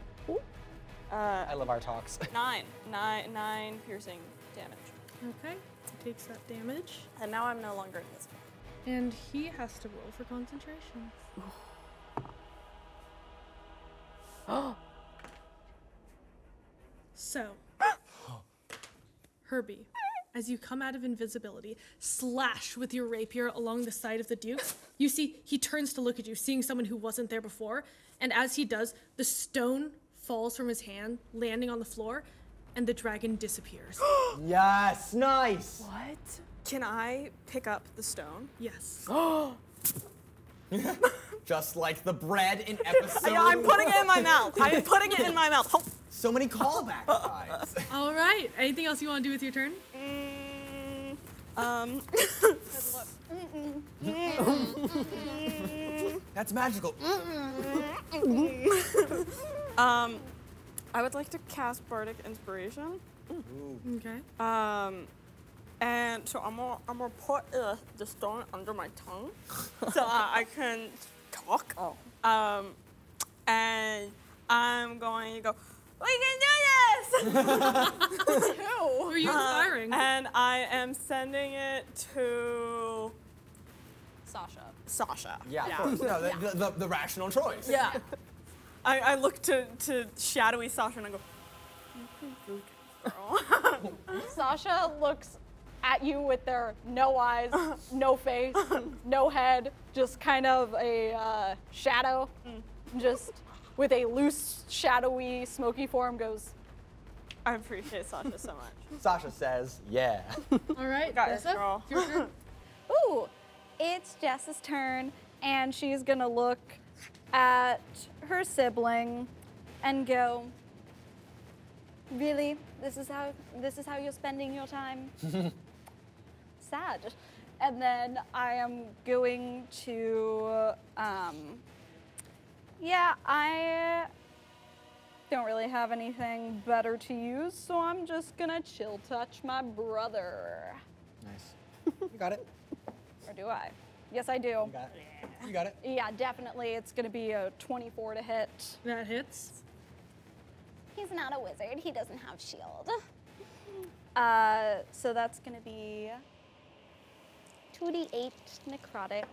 I love our talks. 9 piercing damage. Okay. He takes that damage. And now I'm no longer invisible. And he has to roll for concentration. So, Herbie, as you come out of invisibility, slash with your rapier along the side of the Duke, you see he turns to look at you, seeing someone who wasn't there before, and as he does, the stone falls from his hand, landing on the floor, and the dragon disappears. Yes, nice. What? Can I pick up the stone? Yes. Just like the bread in episode. I'm putting it in my mouth. I'm putting it in my mouth. Oh. So many callbacks, guys. All right. Anything else you want to do with your turn? That's magical. I would like to cast Bardic Inspiration. Okay. And so I'm gonna put the stone under my tongue so I can talk. Oh. And I'm going to go, we can do this! Who are you inspiring? And I am sending it to Sasha. Yeah, of course. No, the rational choice. Yeah. I look to shadowy Sasha and I go, Sasha looks at you with their no eyes, no face, no head, just kind of a shadow, just with a loose, shadowy, smoky form goes, I appreciate Sasha so much. Sasha says, yeah. All right, Got it, Jessa, girl. it's your turn. ooh, it's Jess's turn, and she's gonna look at her sibling and go, really? This is how you're spending your time? Sad. And then I am going to, yeah, I don't really have anything better to use, so I'm just gonna chill touch my brother. Nice. You got it. Or do I? Yes, I do. You got it. You got it. Yeah, definitely. It's gonna be a 24 to hit. That hits. He's not a wizard. He doesn't have shield. So that's gonna be 2d8 necrotic.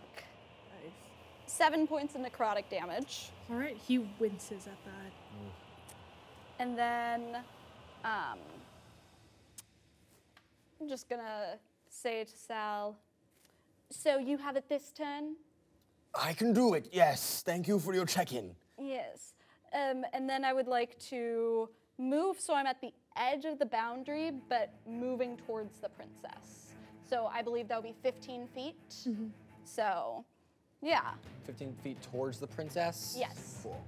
7 points of necrotic damage. All right, he winces at that. And then I'm just gonna say to Sal, so you have it this turn? I can do it, yes. Thank you for your check-in. Yes. And then I would like to move so I'm at the edge of the boundary, but moving towards the princess. So I believe that would be 15 feet. So, yeah. 15 feet towards the princess? Yes. Cool.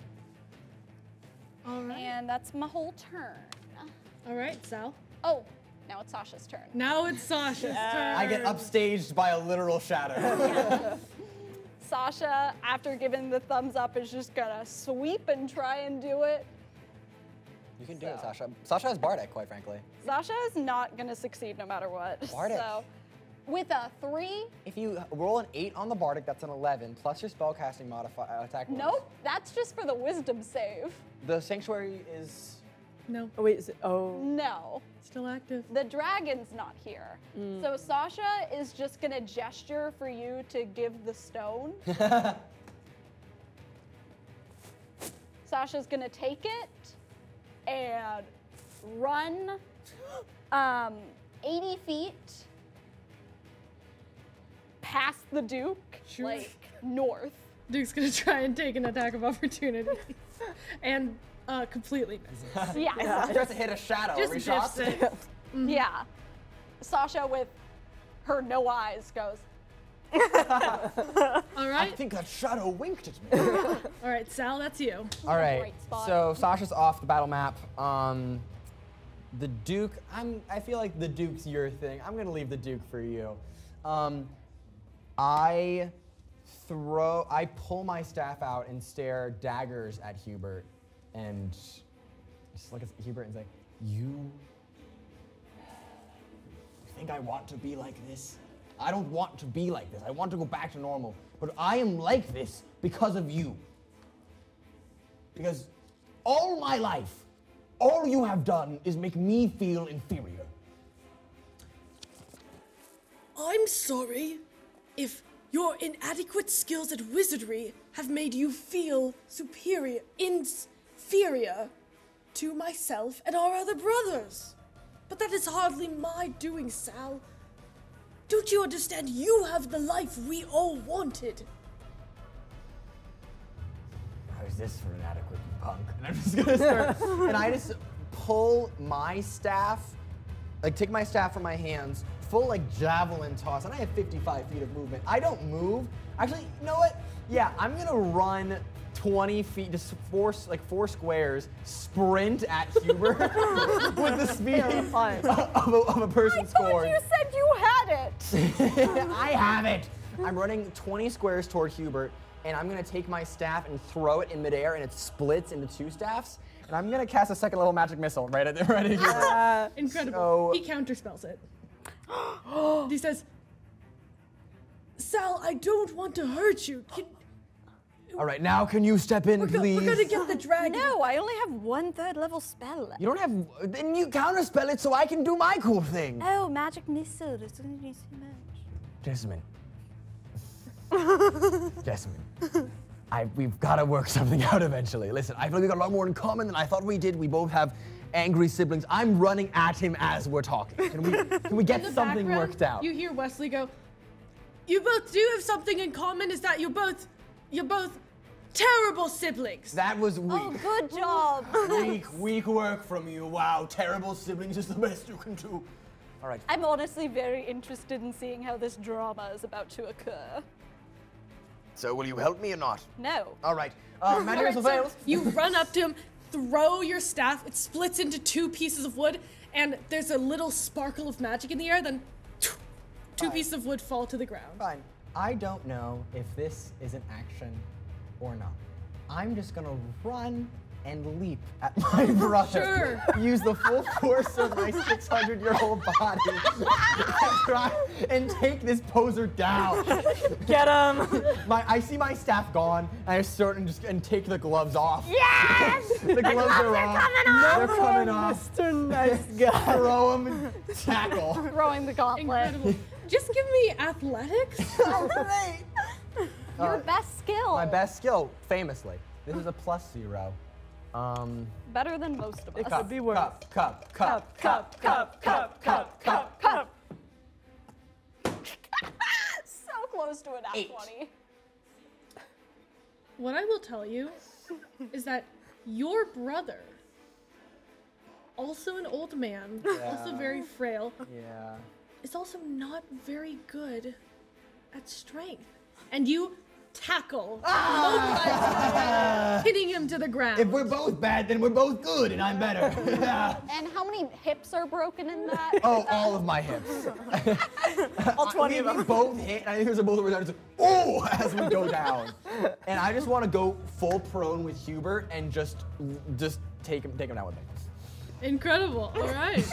All right. And that's my whole turn. All right, Sal. Oh, now it's Sasha's turn. Now it's Sasha's turn. I get upstaged by a literal shadow. Sasha, after giving the thumbs up, is just gonna sweep and try and do it. You can do it, Sasha. Sasha has Bardic, quite frankly. Sasha is not gonna succeed no matter what. Bardic. So, with a 3, If you roll an 8 on the Bardic, that's an 11, plus your spellcasting attack bonus. nope, that's just for the wisdom save. The Sanctuary is... No, Oh wait, is it? Oh. No, still active. the dragon's not here. So Sasha is just gonna gesture for you to give the stone. Sasha's gonna take it and run 80 feet past the Duke, Sure. like north. Duke's gonna try and take an attack of opportunity, and completely misses. Yeah. She tries to hit a shadow every shot. Just it. Yeah. Sasha with her no eyes goes, All I right, think that shadow winked at me. all right, Sal, that's you. All right, Great spot. so Sasha's off the battle map. The Duke, I feel like the Duke's your thing. I'm gonna leave the Duke for you. I pull my staff out and stare daggers at Hubert, and just look at Hubert and say, You think I want to be like this? I don't want to be like this. I want to go back to normal. But I am like this because of you. Because all my life, all you have done is make me feel inferior. I'm sorry if your inadequate skills at wizardry have made you feel inferior to myself and our other brothers. But that is hardly my doing, Sal. Don't you understand? You have the life we all wanted. How is this for inadequate, you punk? and I'm just gonna start, and I just pull my staff, like take my staff from my hands, full like javelin toss, and I have 55 feet of movement. I don't move. Actually, you know what? Yeah, I'm gonna run 20 feet, just four squares, sprint at Hubert with the speed of a person I scored. thought you said you had it. I have it. I'm running 20 squares toward Hubert, and I'm gonna take my staff and throw it in midair, and it splits into 2 staffs. And I'm gonna cast a 2nd level magic missile right at Hubert. Incredible. So- He counterspells it. He says, Sal, I don't want to hurt you. All right, now can you step in, please? We're gonna get the dragon. No, I only have 1/3 level spell left. You don't have. Then you counterspell it so I can do my cool thing. Oh, magic missile. It's gonna be so much. Jessamine. Jessamine. We've got to work something out eventually. Listen, I feel like we got a lot more in common than I thought we did. We both have angry siblings. I'm running at him as we're talking. Can we get In the something background, worked out? You hear Wesley go, you both do have something in common, is that you're both terrible siblings. That was weak. Oh, good job. Weak work from you. Wow, terrible siblings is the best you can do. All right. I'm honestly very interested in seeing how this drama is about to occur. So will you help me or not? No. All right. Magic Alright, missile so fails. you run up to him, throw your staff, it splits into 2 pieces of wood, and there's a little sparkle of magic in the air, then 2 pieces of wood fall to the ground. Fine. I don't know if this is an action or not. I'm just gonna run and leap at my brother. Sure. Use the full force of my 600-year-old body and try and take this poser down. Get him! I see my staff gone, and I start and take the gloves off. Yes! The gloves are off. They're coming off. Mr. Nice Guy. Throw them and tackle. Throwing the gauntlet. Incredible. Just give me athletics. Your best skill. My best skill, famously. This is a +0. Better than most of us. Could be worse. Cup. So close to an nat 20. What I will tell you is that your brother, also an old man, also very frail, Yeah. is also not very good at strength. And you tackle, hitting him to the ground. If we're both bad, then we're both good, and I'm better. And how many hips are broken in that? Oh, all of my hips. All 20 of We them. both hit, and I think there's a bullet return. Oh, as we go down. And I just want to go full prone with Hubert and just take him down with me. Incredible. All right.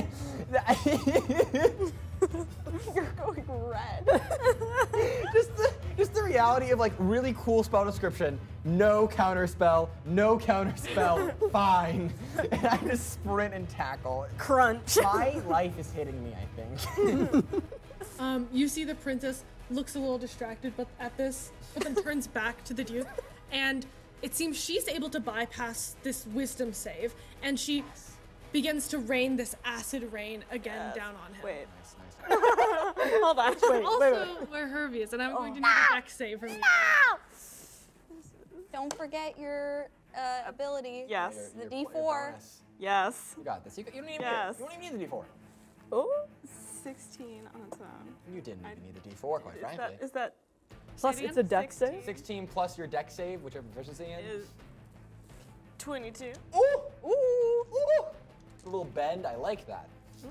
You're going red. just the reality of like really cool spell description. No counter spell, fine. And I just sprint and tackle. Crunch. My life is hitting me, I think. You see the princess looks a little distracted but then turns back to the Duke, and it seems she's able to bypass this wisdom save, and she begins to rain this acid rain again down on him. Wait. Hold on. Wait. Also, where Herbie is, and I'm going to need a dex save from you. Don't forget your ability. Yes. The Your D4. Yes. You got this. You don't even Yes. need the D4. Oh. 16 on its own. You didn't even need the D4, quite frankly. Is that? Plus, it's a dex save. 16 plus your deck save, which you have proficiency in. Is 22. Ooh! A little bend, I like that.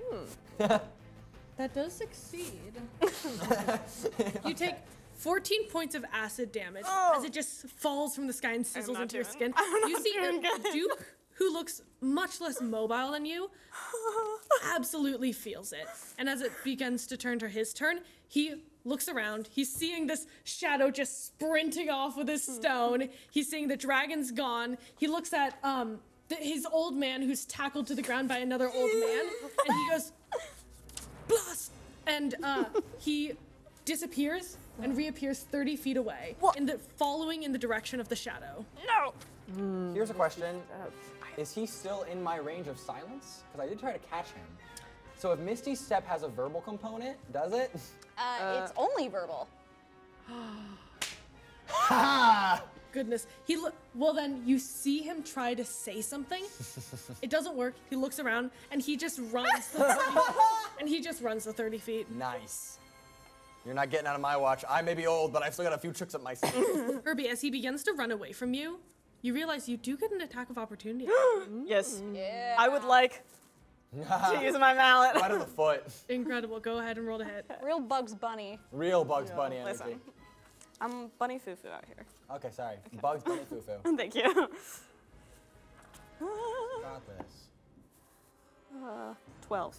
That does succeed. You take 14 points of acid damage as it just falls from the sky and sizzles not into your doing- skin. You see a Duke who looks much less mobile than you absolutely feels it. And as it begins to turn to his turn, he looks around. He's seeing this shadow just sprinting off with his stone. He's seeing the dragon's gone. He looks at his old man who's tackled to the ground by another old man, and he goes, blast! And he disappears and reappears 30 feet away, following in the direction of the shadow. No! Here's a question. Is he still in my range of silence? Because I did try to catch him. So if Misty Step has a verbal component, does it? It's only verbal. Goodness. Well, then you see him try to say something. It doesn't work. He looks around and he just runs the 30 feet. Nice. You're not getting out of my watch. I may be old, but I've still got a few tricks up my sleeve. Herbie, as he begins to run away from you, you realize you do get an attack of opportunity. Yes. Yeah. I would like to use my mallet. Right on the foot. Incredible. Go ahead and roll to hit. Real Bugs Bunny. Real Bugs Bunny energy. Listen, I'm Bunny Fufu out here. Okay, sorry. Bugs Bunny Fufu. Thank you. Got this. 12.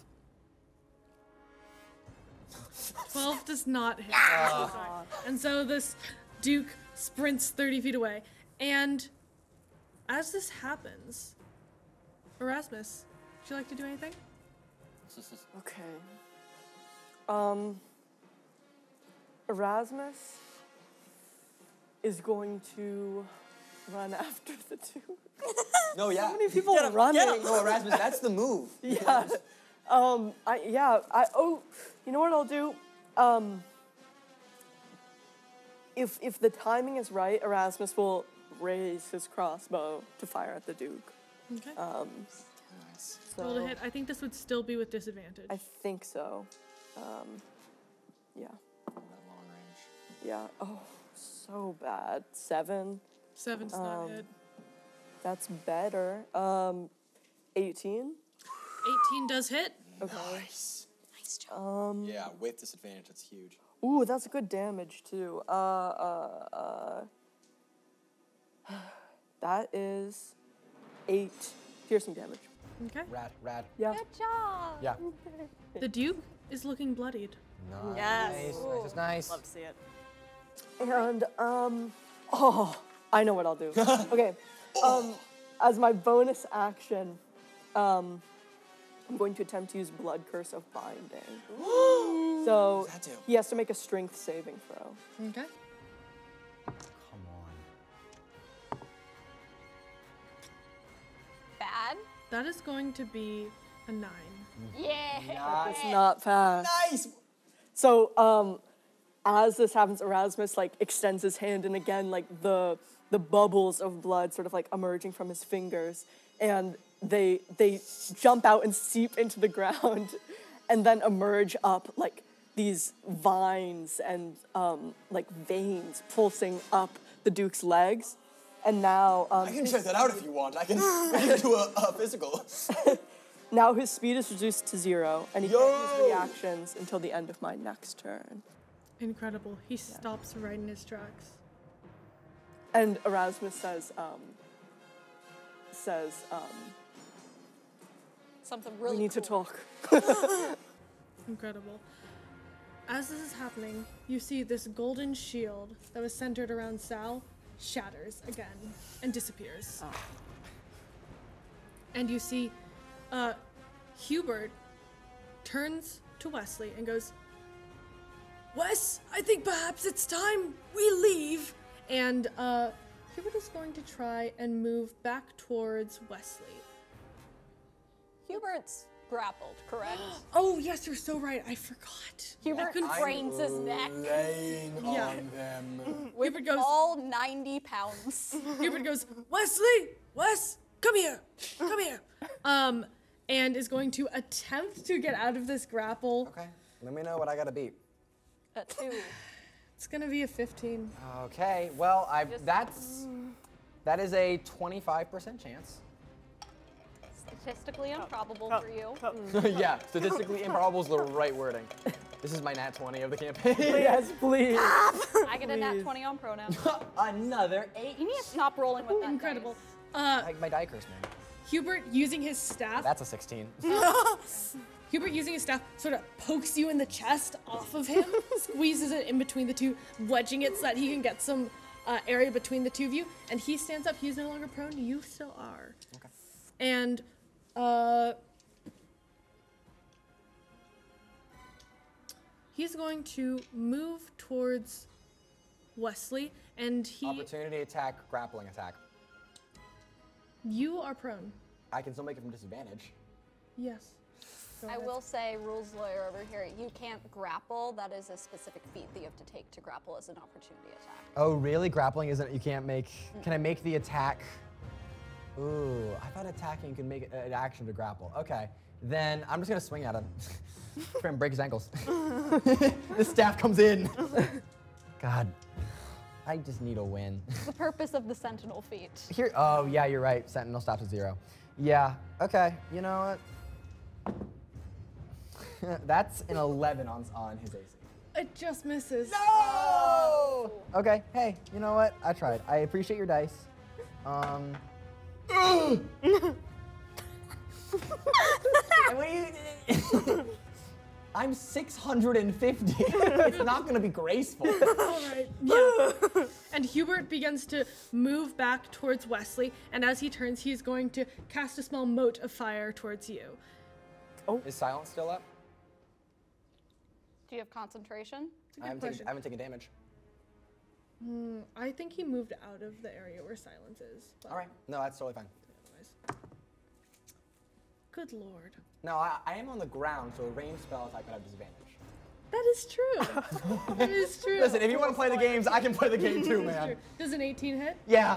12 does not hit. And so this Duke sprints 30 feet away. And as this happens, Erasmus, would you like to do anything? Okay. Erasmus is going to run after the Duke. No, yeah. How many people are running? No, Erasmus, that's the move. Yeah. You know what I'll do? If the timing is right, Erasmus will raise his crossbow to fire at the Duke. Okay. So Roll to hit. I think this would still be with disadvantage. I think so. Yeah. Long range. Yeah. Oh, so bad. 7. 7's not hit. That's better. 18. 18 does hit. Okay. Nice job. Yeah, with disadvantage, that's huge. Ooh, that's good damage too. That is 8 piercing damage. Okay. Rad. Yeah. Good job. Yeah. The Duke is looking bloodied. Nice. Yes. Nice is nice. Love to see it. And I know what I'll do. Okay. As my bonus action, I'm going to attempt to use Blood Curse of Binding. So What does that do? he has to make a strength saving throw. Okay. Come on. That is going to be a 9. Yeah. It's not fast. Nice. So, as this happens, Erasmus like extends his hand, and again, like the bubbles of blood sort of like emerging from his fingers, and they jump out and seep into the ground, and then emerge up like these vines and like veins pulsing up the Duke's legs, and now I can check that out if you want. I can do a physical. now his speed is reduced to 0, and he can't use reactions until the end of my next turn. Incredible. He stops right in his tracks. And Erasmus says, Something really we need to cool. talk. Incredible. As this is happening, you see this golden shield that was centered around Sal shatters again and disappears. Oh. And you see Hubert turns to Wesley and goes, Wes, I think perhaps it's time we leave. And Hubert is going to try and move back towards Wesley. Hubert's grappled, correct? Oh, yes, you're so right. I forgot. Hubert cranes his neck Laying Yeah. on them. with Hubert goes, all 90 pounds. Hubert goes, Wesley, Wes, come here, come here. And is going to attempt to get out of this grapple. Okay. Let me know what I gotta beat. A 2. It's gonna be a 15. Okay. Well, that is a 25% chance. Statistically improbable for you. Yeah, statistically improbable is the right wording. This is my nat 20 of the campaign. Yes, please. I get a nat 20 on pronouns. Another 8. You need to stop rolling with that. Incredible. Like my die curse, man. Hubert using his staff. That's a 16. Hubert using his staff sort of pokes you in the chest off of him, squeezes it in between the two, wedging it so that he can get some area between the two of you. And he stands up. He's no longer prone. You still are. Okay. And he's going to move towards Wesley, and Opportunity attack, grappling attack. You are prone. I can still make it from disadvantage. Yes. Go I ahead. will say, rules lawyer over here, you can't grapple. That is a specific feat that you have to take to grapple as an opportunity attack. Oh, really? Grappling isn't, you can't make, can I make the attack? Ooh, I thought attacking you can make an action to grapple. Okay, then I'm just gonna swing at him. Try and break his ankles. The staff comes in. God, I just need a win. It's the purpose of the sentinel feat. Here, oh yeah, you're right. Sentinel stops at 0. Yeah, okay, you know what? That's an 11 on his AC. It just misses. No! Okay, hey, you know what? I tried. I appreciate your dice. And what do you... I'm 650. It's not gonna be graceful. All right. Yeah. And Hubert begins to move back towards Wesley, and as he turns, he's going to cast a small mote of fire towards you. Is silence still up? Do you have concentration? I haven't taken damage. I think he moved out of the area where silence is. But All right. No, that's totally fine. otherwise. Good lord. No, I am on the ground, so a ranged spell attack would have disadvantage. That is true. That is true. Listen, if you want to play the games, I can play the game too, That's man. true. Does an 18 hit? Yeah.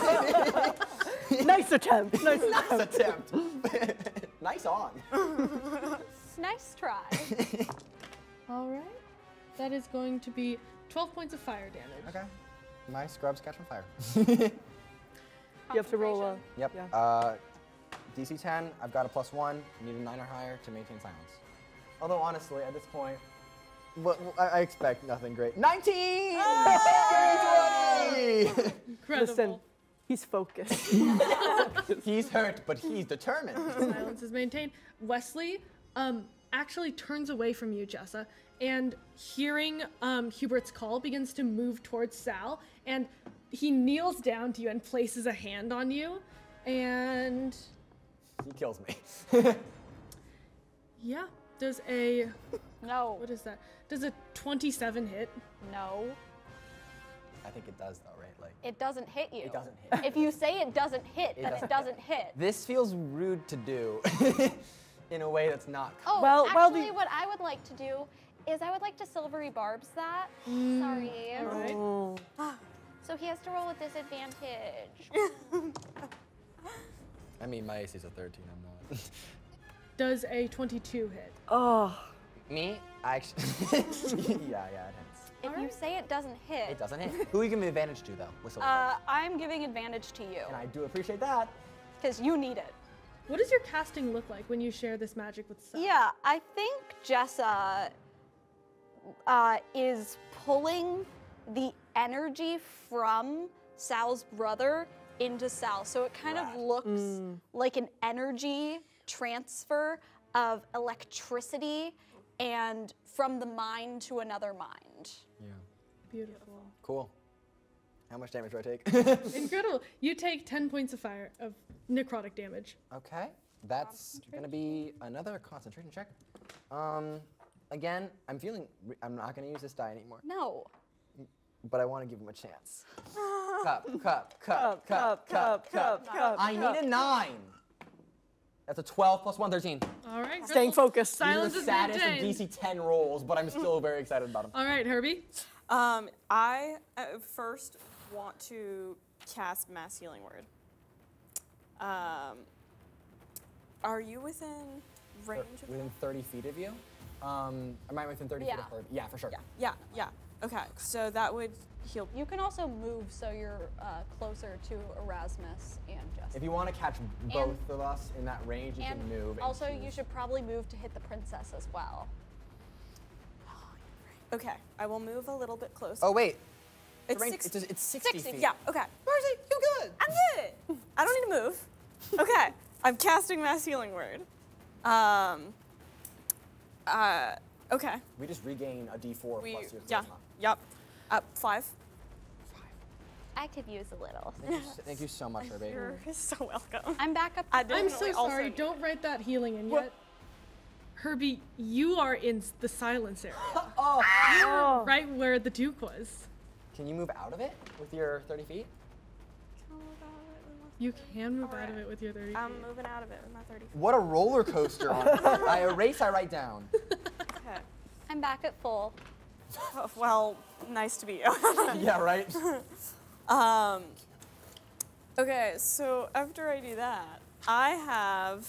Nice attempt. Nice Nice attempt. Nice on. Nice try. All right. That is going to be 12 points of fire damage. Okay. My scrubs catch on fire. You have to roll a. Yep. Yeah. DC 10, I've got a +1. Need a 9 or higher to maintain silence. Although honestly, at this point, I expect nothing great. 19! Incredible. Listen, he's focused. He's hurt, but he's determined. Silence is maintained. Wesley actually turns away from you, Jessa, and hearing Hubert's call begins to move towards Sal, and he kneels down to you and places a hand on you, and He kills me. yeah, does a, No. what is that? Does a 27 hit? No. I think it does though, right? Like It doesn't hit you. it doesn't hit. If you say it doesn't hit, then it doesn't hit. This feels rude to do in a way that's not. Oh, Well, actually, what I would like to do is I would like to silvery barbs that. Sorry. All right. So he has to roll with disadvantage. I mean, my AC is a 13. I'm not. Does a 22 hit? Oh. Me? I actually. yeah, it hits. If you say it doesn't hit, It doesn't hit. Who are you giving advantage to though? Whistle. I'm giving advantage to you And I do appreciate that. because you need it. What does your casting look like when you share this magic with Sal? Yeah, I think Jessa is pulling the energy from Sal's brother into Sal. So it kind of looks like an energy transfer of electricity and from the mind to another mind. Yeah. Beautiful. Cool. How much damage do I take? Incredible. You take 10 points of fire of necrotic damage. Okay, that's gonna be another concentration check. Again, I'm not gonna use this die anymore, No. but I want to give him a chance. Cup. I need a 9. That's a 12 plus 1, 13. All right. Staying good. focused. Silence These is are the saddest of maintained. DC 10 rolls, but I'm still very excited about them. All right, Herbie. I first want to cast Mass Healing Word. Are you within range of Within 30 feet of you? Am I within 30 feet of Yeah. her? Yeah, for sure. Yeah. Okay, so that would heal. You can also move so you're closer to Erasmus and Jessica. If you want to catch both of us in that range, you And can move. and also, you choose. should probably move to hit the princess as well. Okay, I will move a little bit closer. Oh wait. It's The range- 60. it's 60 feet. Yeah, okay. Marcy, you good? I'm good. I don't need to move. Okay, I'm casting Mass Healing Word. Okay. We just regain a D4 plus your charisma. Yep. 5. I could use a little. Thank you so much, Herbie. You're so welcome. I'm back up. I I'm definitely so also sorry. need- Don't write that healing in yet. Herbie, you are in the silence area. Oh. Right where the Duke was. Can you move out of it with your 30 feet? You can move out of it with your 30 I'm feet. moving out of it with my 30. What a roller coaster. I erase, I write down. Okay. I'm back at full. Oh, well, nice to be you. Yeah, right? Okay, so after I do that, I have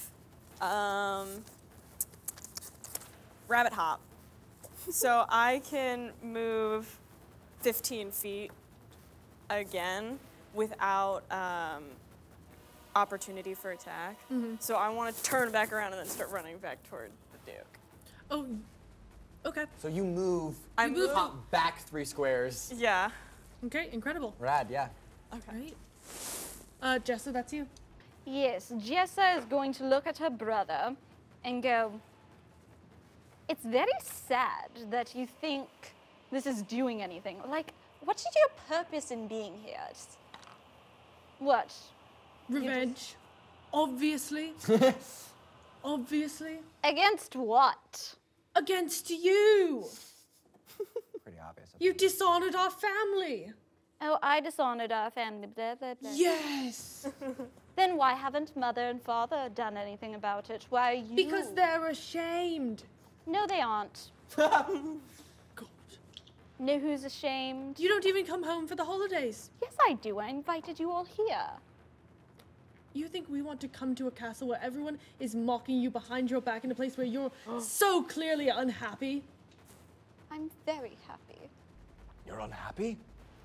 rabbit hop. So I can move 15 feet again without opportunity for attack. So I want to turn back around and then start running back toward the Duke. Oh, okay. So you move, I move. hop back 3 squares. Yeah. Okay, incredible. Rad, yeah. Right. Jessa, that's you. Yes, Jessa is going to look at her brother and go, it's very sad that you think this is doing anything. Like, what is your purpose in being here? What? Revenge. Obviously. Obviously. Against what? Against you. Pretty obvious. You dishonored our family. Oh, I dishonored our family. Blah, blah, blah. Yes. Then why haven't mother and father done anything about it? Why are you? Because they're ashamed. No, they aren't. God. Know who's ashamed? You don't even come home for the holidays. Yes, I do. I invited you all here. You think we want to come to a castle where everyone is mocking you behind your back in a place where you're so clearly unhappy? I'm very happy. You're unhappy?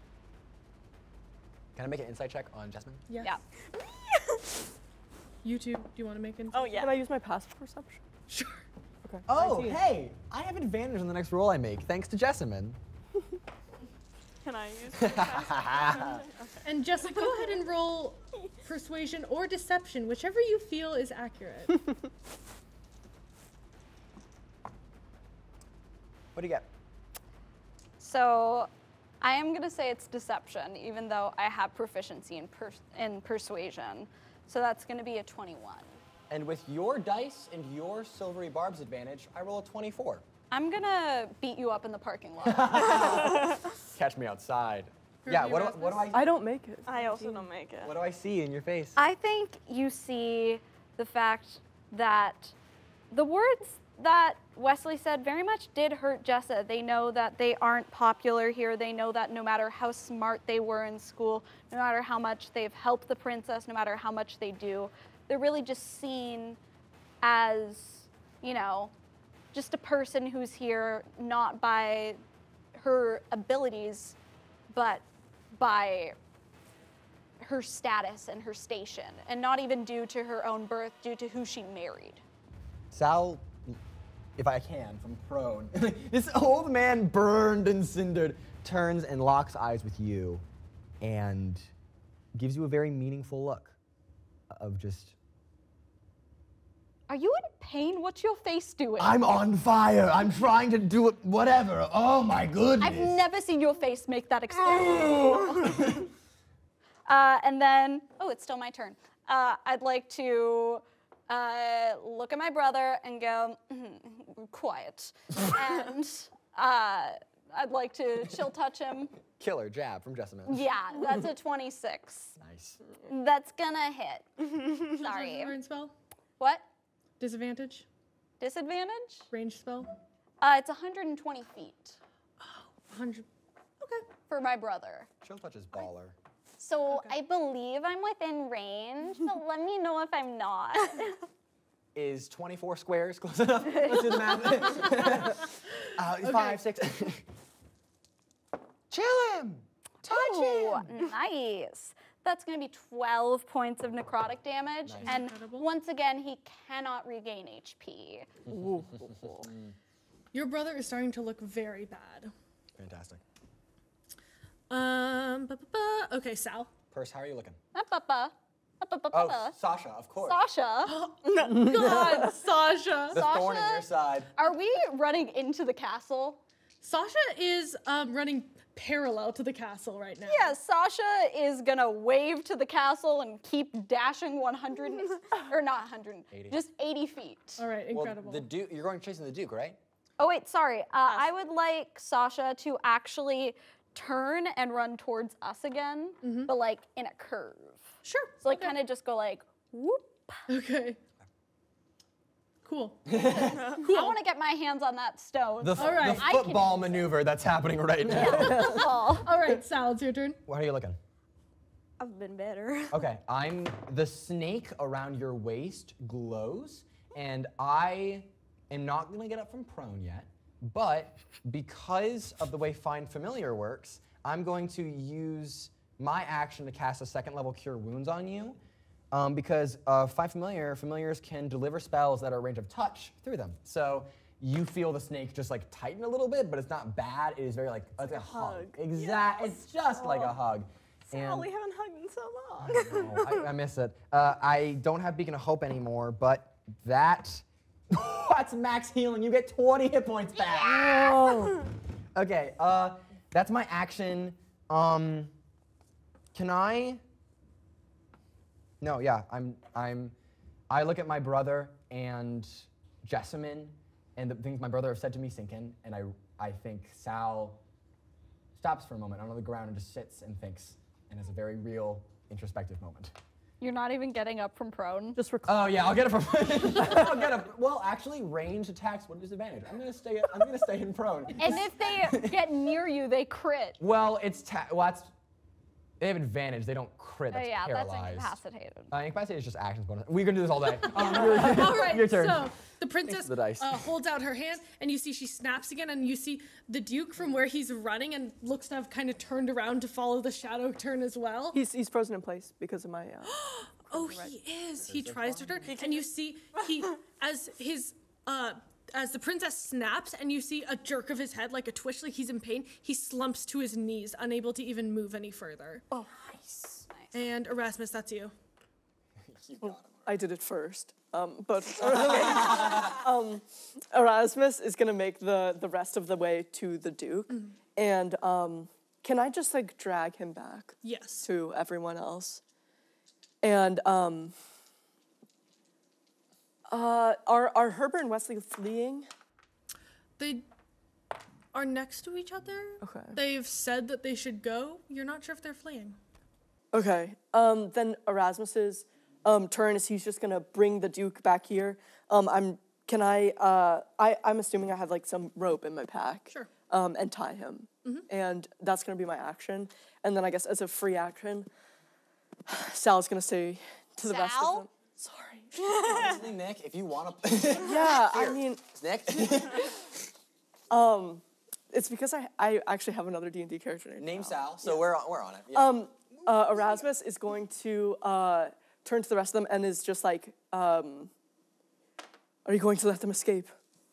Can I make an insight check on Jasmine? Yes. Yeah. You two, do you want to make an? Oh, yeah. Can I use my passive perception? Sure. Okay. Oh, 19. hey! I have advantage on the next roll I make, thanks to Jessamine. Can I use my And Jessica, go ahead and roll persuasion or deception, whichever you feel is accurate. What do you get? So, I am gonna say it's deception, even though I have proficiency in persuasion. So that's gonna be a 21. And with your dice and your silvery barbs advantage, I roll a 24. I'm gonna beat you up in the parking lot. Catch me outside. Yeah, currently what do Erasmus? I I don't make it. I also don't make it. what do I see in your face? I think you see the fact that the words that Wesley said very much did hurt Jessa. They know that they aren't popular here. They know that no matter how smart they were in school, no matter how much they've helped the princess, no matter how much they do, they're really just seen as, you know, just a person who's here not by her abilities, but by her status and her station, and not even due to her own birth, due to who she married. Sal, if I can, from prone. This old man, burned and cindered, turns and locks eyes with you and gives you a very meaningful look of just, Are you in pain? What's your face doing? I'm on fire. I'm trying to do it, whatever. Oh my goodness. I've never seen your face make that expression. And then, oh, it's still my turn. I'd like to look at my brother and go, quiet. And I'd like to chill touch him. killer jab from Jessamine. Yeah, that's a 26. Nice. That's gonna hit. Sorry. Range spell? What? Disadvantage? Disadvantage? Range spell? It's 120 feet 100. Okay. for my brother. Chill touch is baller. So I believe I'm within range, but let me know if I'm not. Is 24 squares close enough? Let's do the math. 5, 6. Chill him. Touch him. Nice. That's going to be 12 points of necrotic damage, Nice. and Incredible. once again, he cannot regain HP. Your brother is starting to look very bad. Fantastic. Okay, Sal. Purse, how are you looking? Up-up-a. Oh, Sasha, of course. Sasha, God, Sasha. The thorn in your side. are we running into the castle? Sasha is running parallel to the castle right now. Yeah, Sasha is gonna wave to the castle and keep dashing 100, or not 100, 80. just 80 feet. All right, incredible. Well, the Duke, you're going chasing the Duke, right? Oh wait, sorry. I would like Sasha to actually turn and run towards us again, but like in a curve. Sure. So like kind of just go like, whoop. Okay. Cool. I want to get my hands on that stone. The, All right. the I can football use it. maneuver that's happening right now. Football. All right, Sal, it's your turn. How are you looking? I've been better. Okay, the snake around your waist glows, and I am not gonna get up from prone yet, but because of the way Find Familiar works, I'm going to use my action to cast a 2nd level Cure Wounds on you, because Find Familiar, familiars can deliver spells that are range of touch through them. So you feel the snake just like tighten a little bit, but it's not bad. It is very like, it's like a hug. Exactly, it's just like a hug. Sal, we haven't hugged in so long. I miss it. I don't have Beacon of Hope anymore, but that's max healing. You get 20 hit points back. Oh. Okay, that's my action. Can I? No, yeah, I look at my brother and Jessamine and the things my brother have said to me sink in, and I think Sal stops for a moment on the ground and just sits and thinks, and has a very real introspective moment. You're not even getting up from prone. Just for Oh yeah, I'll get it from. I'll get a. Well, actually, range attacks with disadvantage. I'm gonna stay in prone. And if they get near you, they crit. Well, they have advantage. They don't crit. Oh That's yeah, that's paralyzed. incapacitated. Incapacitated is just actions bonus. We're gonna do this all day. All right, Your turn. so the princess for the dice. holds out her hand, and you see she snaps again, and you see the Duke from where he's running and looks to have kind of turned around to follow the shadow turn as well. He's frozen in place because of my. Oh, he is. He tries to turn, and you see as the princess snaps, and you see a jerk of his head, like a twitch, like he's in pain. He slumps to his knees, unable to even move any further. Oh, Nice. And Erasmus, that's you. I did it first. But Erasmus is gonna make the rest of the way to the Duke, and can I just like drag him back Yes. to everyone else? And are Herbert and Wesley fleeing? They are next to each other. Okay. They've said that they should go. You're not sure if they're fleeing. Okay. Then Erasmus's turn is he's just gonna bring the Duke back here. I'm assuming I have like some rope in my pack. Sure. And tie him. And that's gonna be my action. And then I guess as a free action, Sal's gonna say to the rest of them. Sorry. Honestly, Nick, if you want to. Yeah, I mean, Nick. it's because I actually have another D&D character Name Sal, so we're on it. Yeah. Erasmus is going to turn to the rest of them and is just like, are you going to let them escape?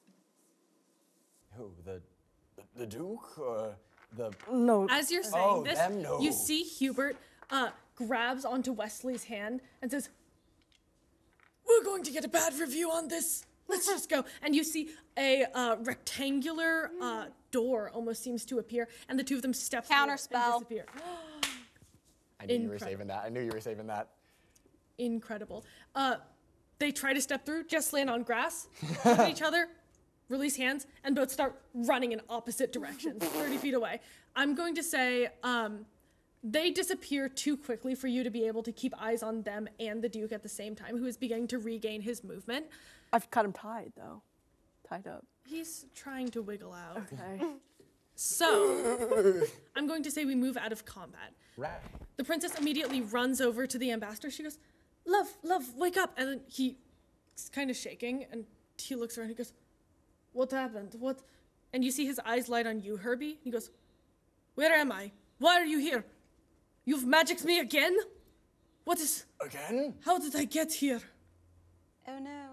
Who? The Duke? Or the... No. As you're saying this, them, no. you see Hubert grabs onto Wesley's hand and says, "We're going to get a bad review on this. Let's just go." And you see a rectangular door almost seems to appear, and the two of them step through it and Counterspell. disappear. I knew you were saving that. I knew you were saving that. Incredible. They try to step through, just land on grass, look at each other, release hands, and both start running in opposite directions, 30 feet away. I'm going to say they disappear too quickly for you to be able to keep eyes on them and the Duke at the same time, who is beginning to regain his movement. I've got him tied, though. Tied up. He's trying to wiggle out. Okay. So, I'm going to say we move out of combat. Right. The princess immediately runs over to the ambassador. She goes, love, wake up. And then he's kind of shaking, and he looks around. He goes, "What happened? What?" And you see his eyes light on you, Herbie. He goes, "Where am I? Why are you here? You've magicked me again? What is... Again? How did I get here?" Oh no.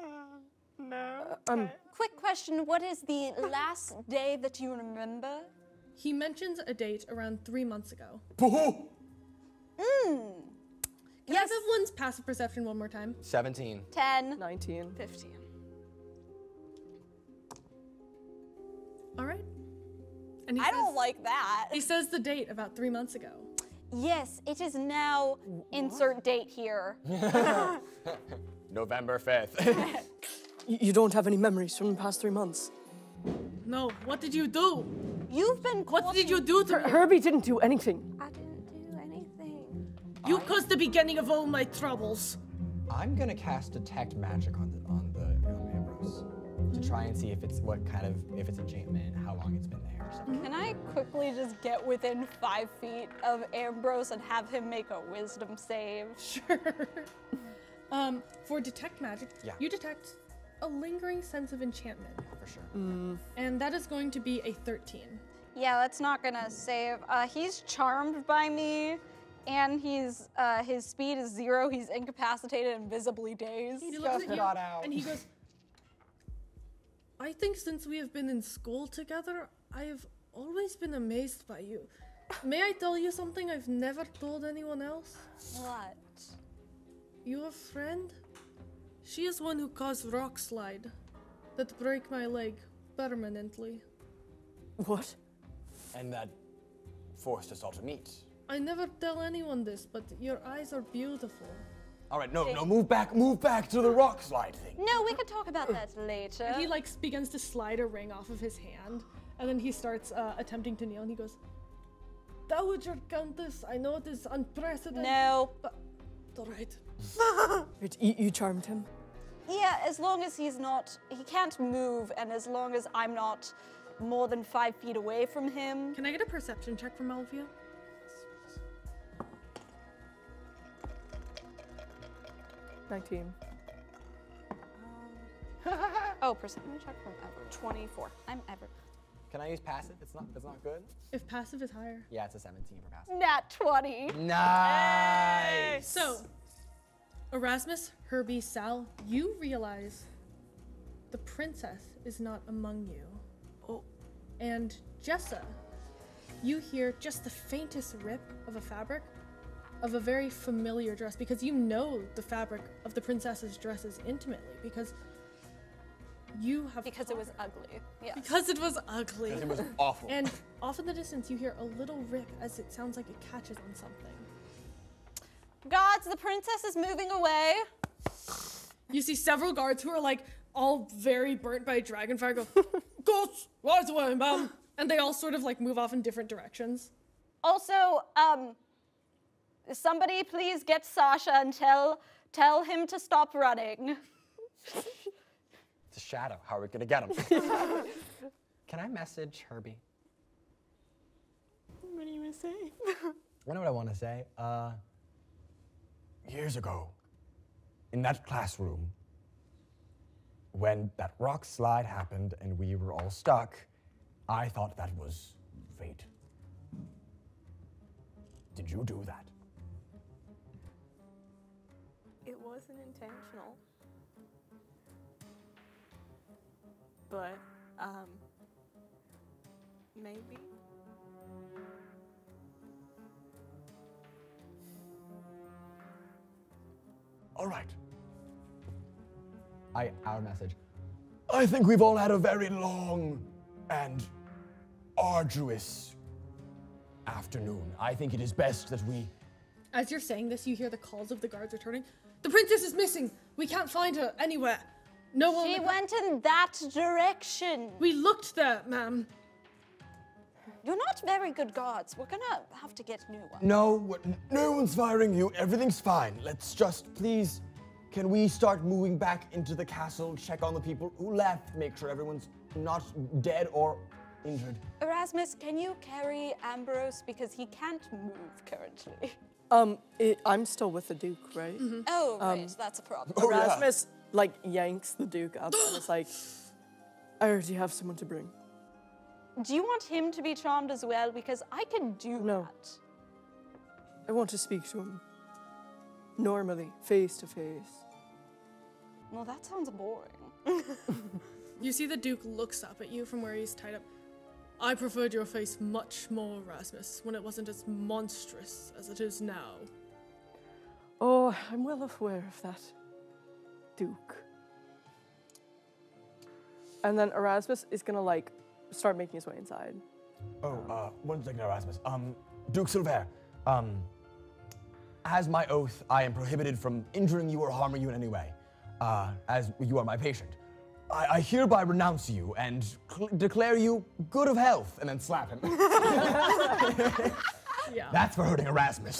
No. Quick question, what is the last day that you remember? He mentions a date around 3 months ago. Boo-hoo! Can I have everyone's passive perception one more time? 17. 10, 19. 15. All right. And he I says, don't like that. He says the date about 3 months ago. Yes, it is now insert date here. November 5th. You don't have any memories from the past 3 months. No, what did you do? You've been What did you do to me? Herbie didn't do anything. I didn't do anything. You caused the beginning of all my troubles. I'm gonna cast detect magic on Ambrose to try and see if it's if it's enchantment, how long it's been there or something. Can I quickly just get within 5 feet of Ambrose and have him make a wisdom save? Sure. For detect magic, Yeah. you detect a lingering sense of enchantment. For sure. And that is going to be a 13. Yeah, that's not gonna save. He's charmed by me, and he's his speed is 0. He's incapacitated and visibly dazed. He looks at you got out. and he goes, "I think since we have been in school together, I have always been amazed by you. May I tell you something I've never told anyone else? What? Your friend? She is one who caused rock slide that break my leg permanently. What? And that forced us all to meet. I never tell anyone this, but your eyes are beautiful." All right, no, move back to the rock slide thing. No, we could talk about that later. And he begins to slide a ring off of his hand, and then he starts attempting to kneel, and he goes, "Dowager Countess, I know it is unprecedented." No. But, all right. You charmed him? Yeah, as long as he can't move, and as long as I'm not more than 5 feet away from him. Can I get a perception check from all of you? 19. Oh, perception check from Ever. 24. I'm Ever. Can I use passive? It's not good? If passive is higher. Yeah, it's a 17 for passive. Nat 20. Nice! So, Erasmus, Herbie, Sal, you realize the princess is not among you. Oh. And Jessa, you hear just the faintest rip of a fabric of a very familiar dress, because you know the fabric of the princess's dresses intimately, because you have Because it was ugly. Yes. because it was ugly. It was awful. And off in the distance you hear a little rip as it sounds like it catches on something. Gods, the princess is moving away. You see several guards who are like all very burnt by dragonfire go, "Ghosts, rise away, ma'am!" And they all sort of like move off in different directions. Also, somebody please get Sasha and tell him to stop running. It's a shadow. How are we gonna get him? Can I message Herbie? What are you gonna say? I know what I want to say. Years ago, in that classroom, when that rock slide happened and we were all stuck, I thought that was fate. Did you do that? It wasn't intentional. But, maybe. All right. Our message. I think we've all had a very long and arduous afternoon. I think it is best that we... As you're saying this, you hear the calls of the guards returning. The princess is missing. We can't find her anywhere. No one. She went in that direction. We looked there, ma'am. You're not very good guards. We're gonna have to get new ones. No, no one's firing you. Everything's fine. Let's just, please, can we start moving back into the castle, check on the people who left, make sure everyone's not dead or injured. Erasmus, can you carry Ambrose because he can't move currently? I'm still with the Duke, right? Oh, right, that's a problem. Oh, yeah. Erasmus, like, yanks the Duke up and is like, I already have someone to bring. Do you want him to be charmed as well? Because I can do that. I want to speak to him. Normally, face to face. Well, that sounds boring. You see the Duke looks up at you from where he's tied up. I preferred your face much more, Erasmus, when it wasn't as monstrous as it is now. Oh, I'm well aware of that, Duke. And then Erasmus is gonna, like, start making his way inside. Oh, one second, Erasmus. Duke Silver, as my oath, I am prohibited from injuring you or harming you in any way, as you are my patient. I hereby renounce you and declare you good of health, and then slap him. Yeah. That's for hurting Erasmus.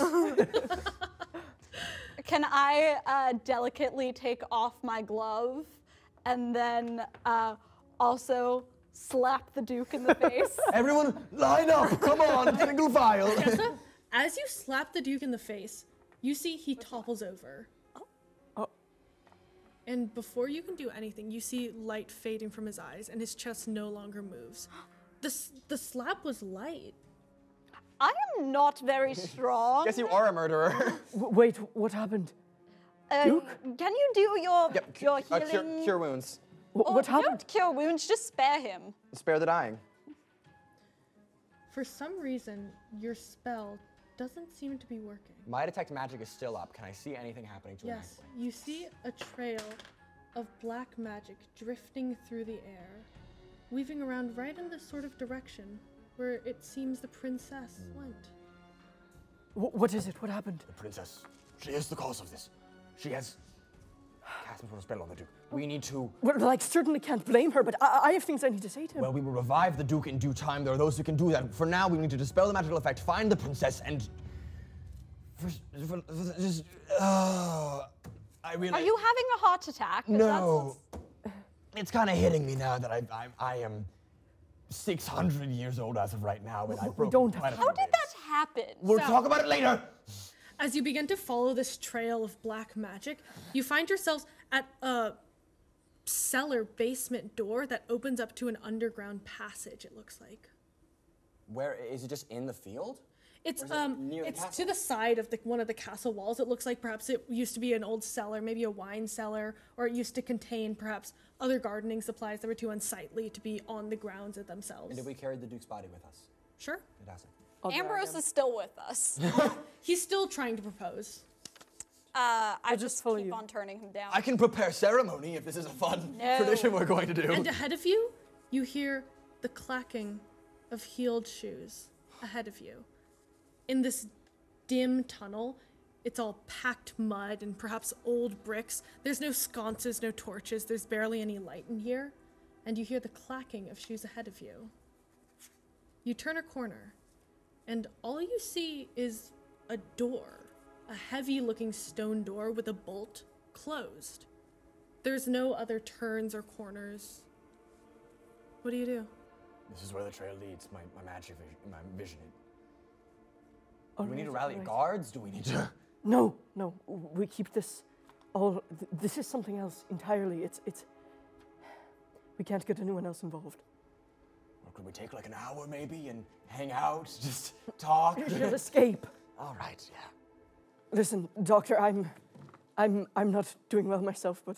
Can I delicately take off my glove and then also slap the Duke in the face? Everyone, line up! Come on, single file. Tessa, as you slap the Duke in the face, you see he topples over. Oh. And before you can do anything, you see light fading from his eyes, and his chest no longer moves. The slap was light. I am not very strong. Guess you are a murderer. Wait, what happened? Duke? Can you do your healing? Cure wounds. What happened? Don't cure wounds, just spare him. Spare the dying. For some reason, your spell doesn't seem to be working. My detect magic is still up. Can I see anything happening to him? Yes, you see a trail of black magic drifting through the air, weaving around right in the sort of direction where it seems the princess went. What is it? What happened? The princess, she is the cause of this. She has cast some sort of spell on the Duke. We need to... Well, like, certainly can't blame her, but I have things I need to say to him. Well, we will revive the Duke in due time. There are those who can do that. For now, we need to dispel the magical effect, find the princess, and... I really... Are you having a heart attack? 'Cause No. It's kind of hitting me now that I am 600 years old as of right now, and I've broken quite a few How did ribs. that happen? We'll talk about it later. As you begin to follow this trail of black magic, you find yourselves at a cellar basement door that opens up to an underground passage, it looks like. Where is it? Just in the field? It's Or is it near the it's castle? to the side of one of the castle walls. It looks like perhaps it used to be an old cellar, maybe a wine cellar, or it used to contain perhaps other gardening supplies that were too unsightly to be on the grounds of themselves. And did we carry the Duke's body with us? Sure. Fantastic. Ambrose is still with us. He's still trying to propose. I just just follow keep you. on turning him down. I can prepare ceremony if this is a fun No. tradition we're going to do. And ahead of you, you hear the clacking of heeled shoes ahead of you. In this dim tunnel, It's all packed mud and perhaps old bricks. There's no sconces, no torches. There's barely any light in here. And you hear the clacking of shoes ahead of you. You turn a corner, and all you see is a door, a heavy-looking stone door with a bolt closed. There's no other turns or corners. What do you do? This is where the trail leads. My magic vision. My vision. All Do we need to right, rally all right. guards? Do we need to? No, no, we keep this all, this is something else entirely. It's, we can't get anyone else involved. Or could we take like an hour maybe and hang out, just talk? Just escape. All right, yeah. Listen, Doctor, I'm not doing well myself, but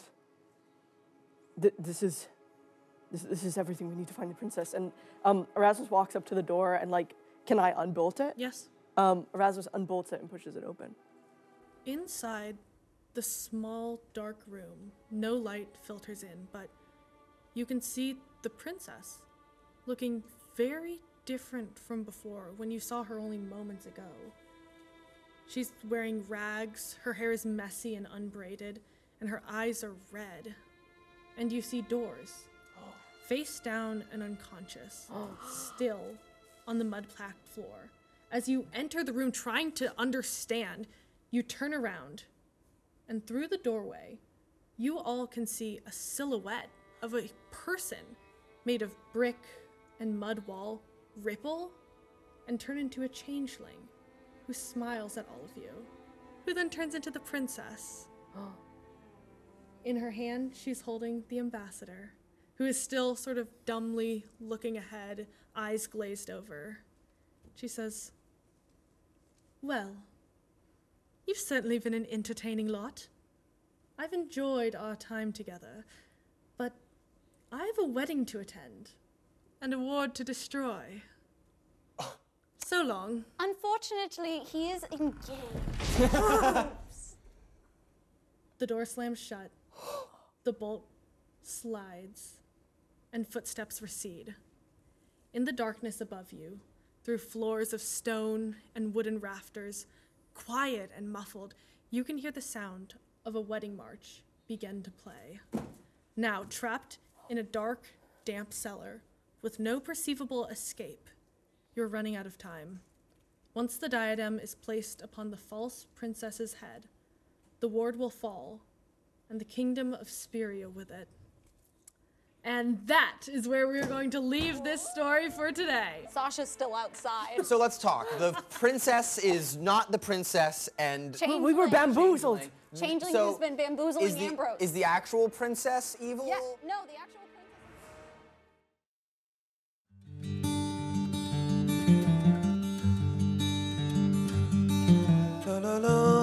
this is everything. We need to find the princess. And Erasmus walks up to the door and like, can I unbolt it? Yes. Erasmus unbolts it and pushes it open. Inside the small, dark room, no light filters in, but you can see the princess looking very different from before when you saw her only moments ago. She's wearing rags, her hair is messy and unbraided, and her eyes are red. And you see doors, face down and unconscious, still on the mud-packed floor. As you enter the room trying to understand, you turn around, and through the doorway, you all can see a silhouette of a person made of brick and mud wall ripple and turn into a changeling who smiles at all of you, who then turns into the princess. In her hand, she's holding the ambassador, who is still sort of dumbly looking ahead, eyes glazed over. She says, "Well, you've certainly been an entertaining lot. I've enjoyed our time together, but I have a wedding to attend and a ward to destroy. So long." Unfortunately, he is engaged. The door slams shut, the bolt slides, and footsteps recede. In the darkness above you, through floors of stone and wooden rafters, quiet and muffled, you can hear the sound of a wedding march begin to play. Now, trapped in a dark, damp cellar with no perceivable escape, you're running out of time. Once the diadem is placed upon the false princess's head, the ward will fall, and the kingdom of Speria with it. And that is where we're going to leave this story for today. Sasha's still outside. So let's talk. The princess is not the princess, and We were bamboozled. Changeling So, who's been bamboozling Ambrose. is the actual princess evil? Yeah, no, the actual princess. La la la.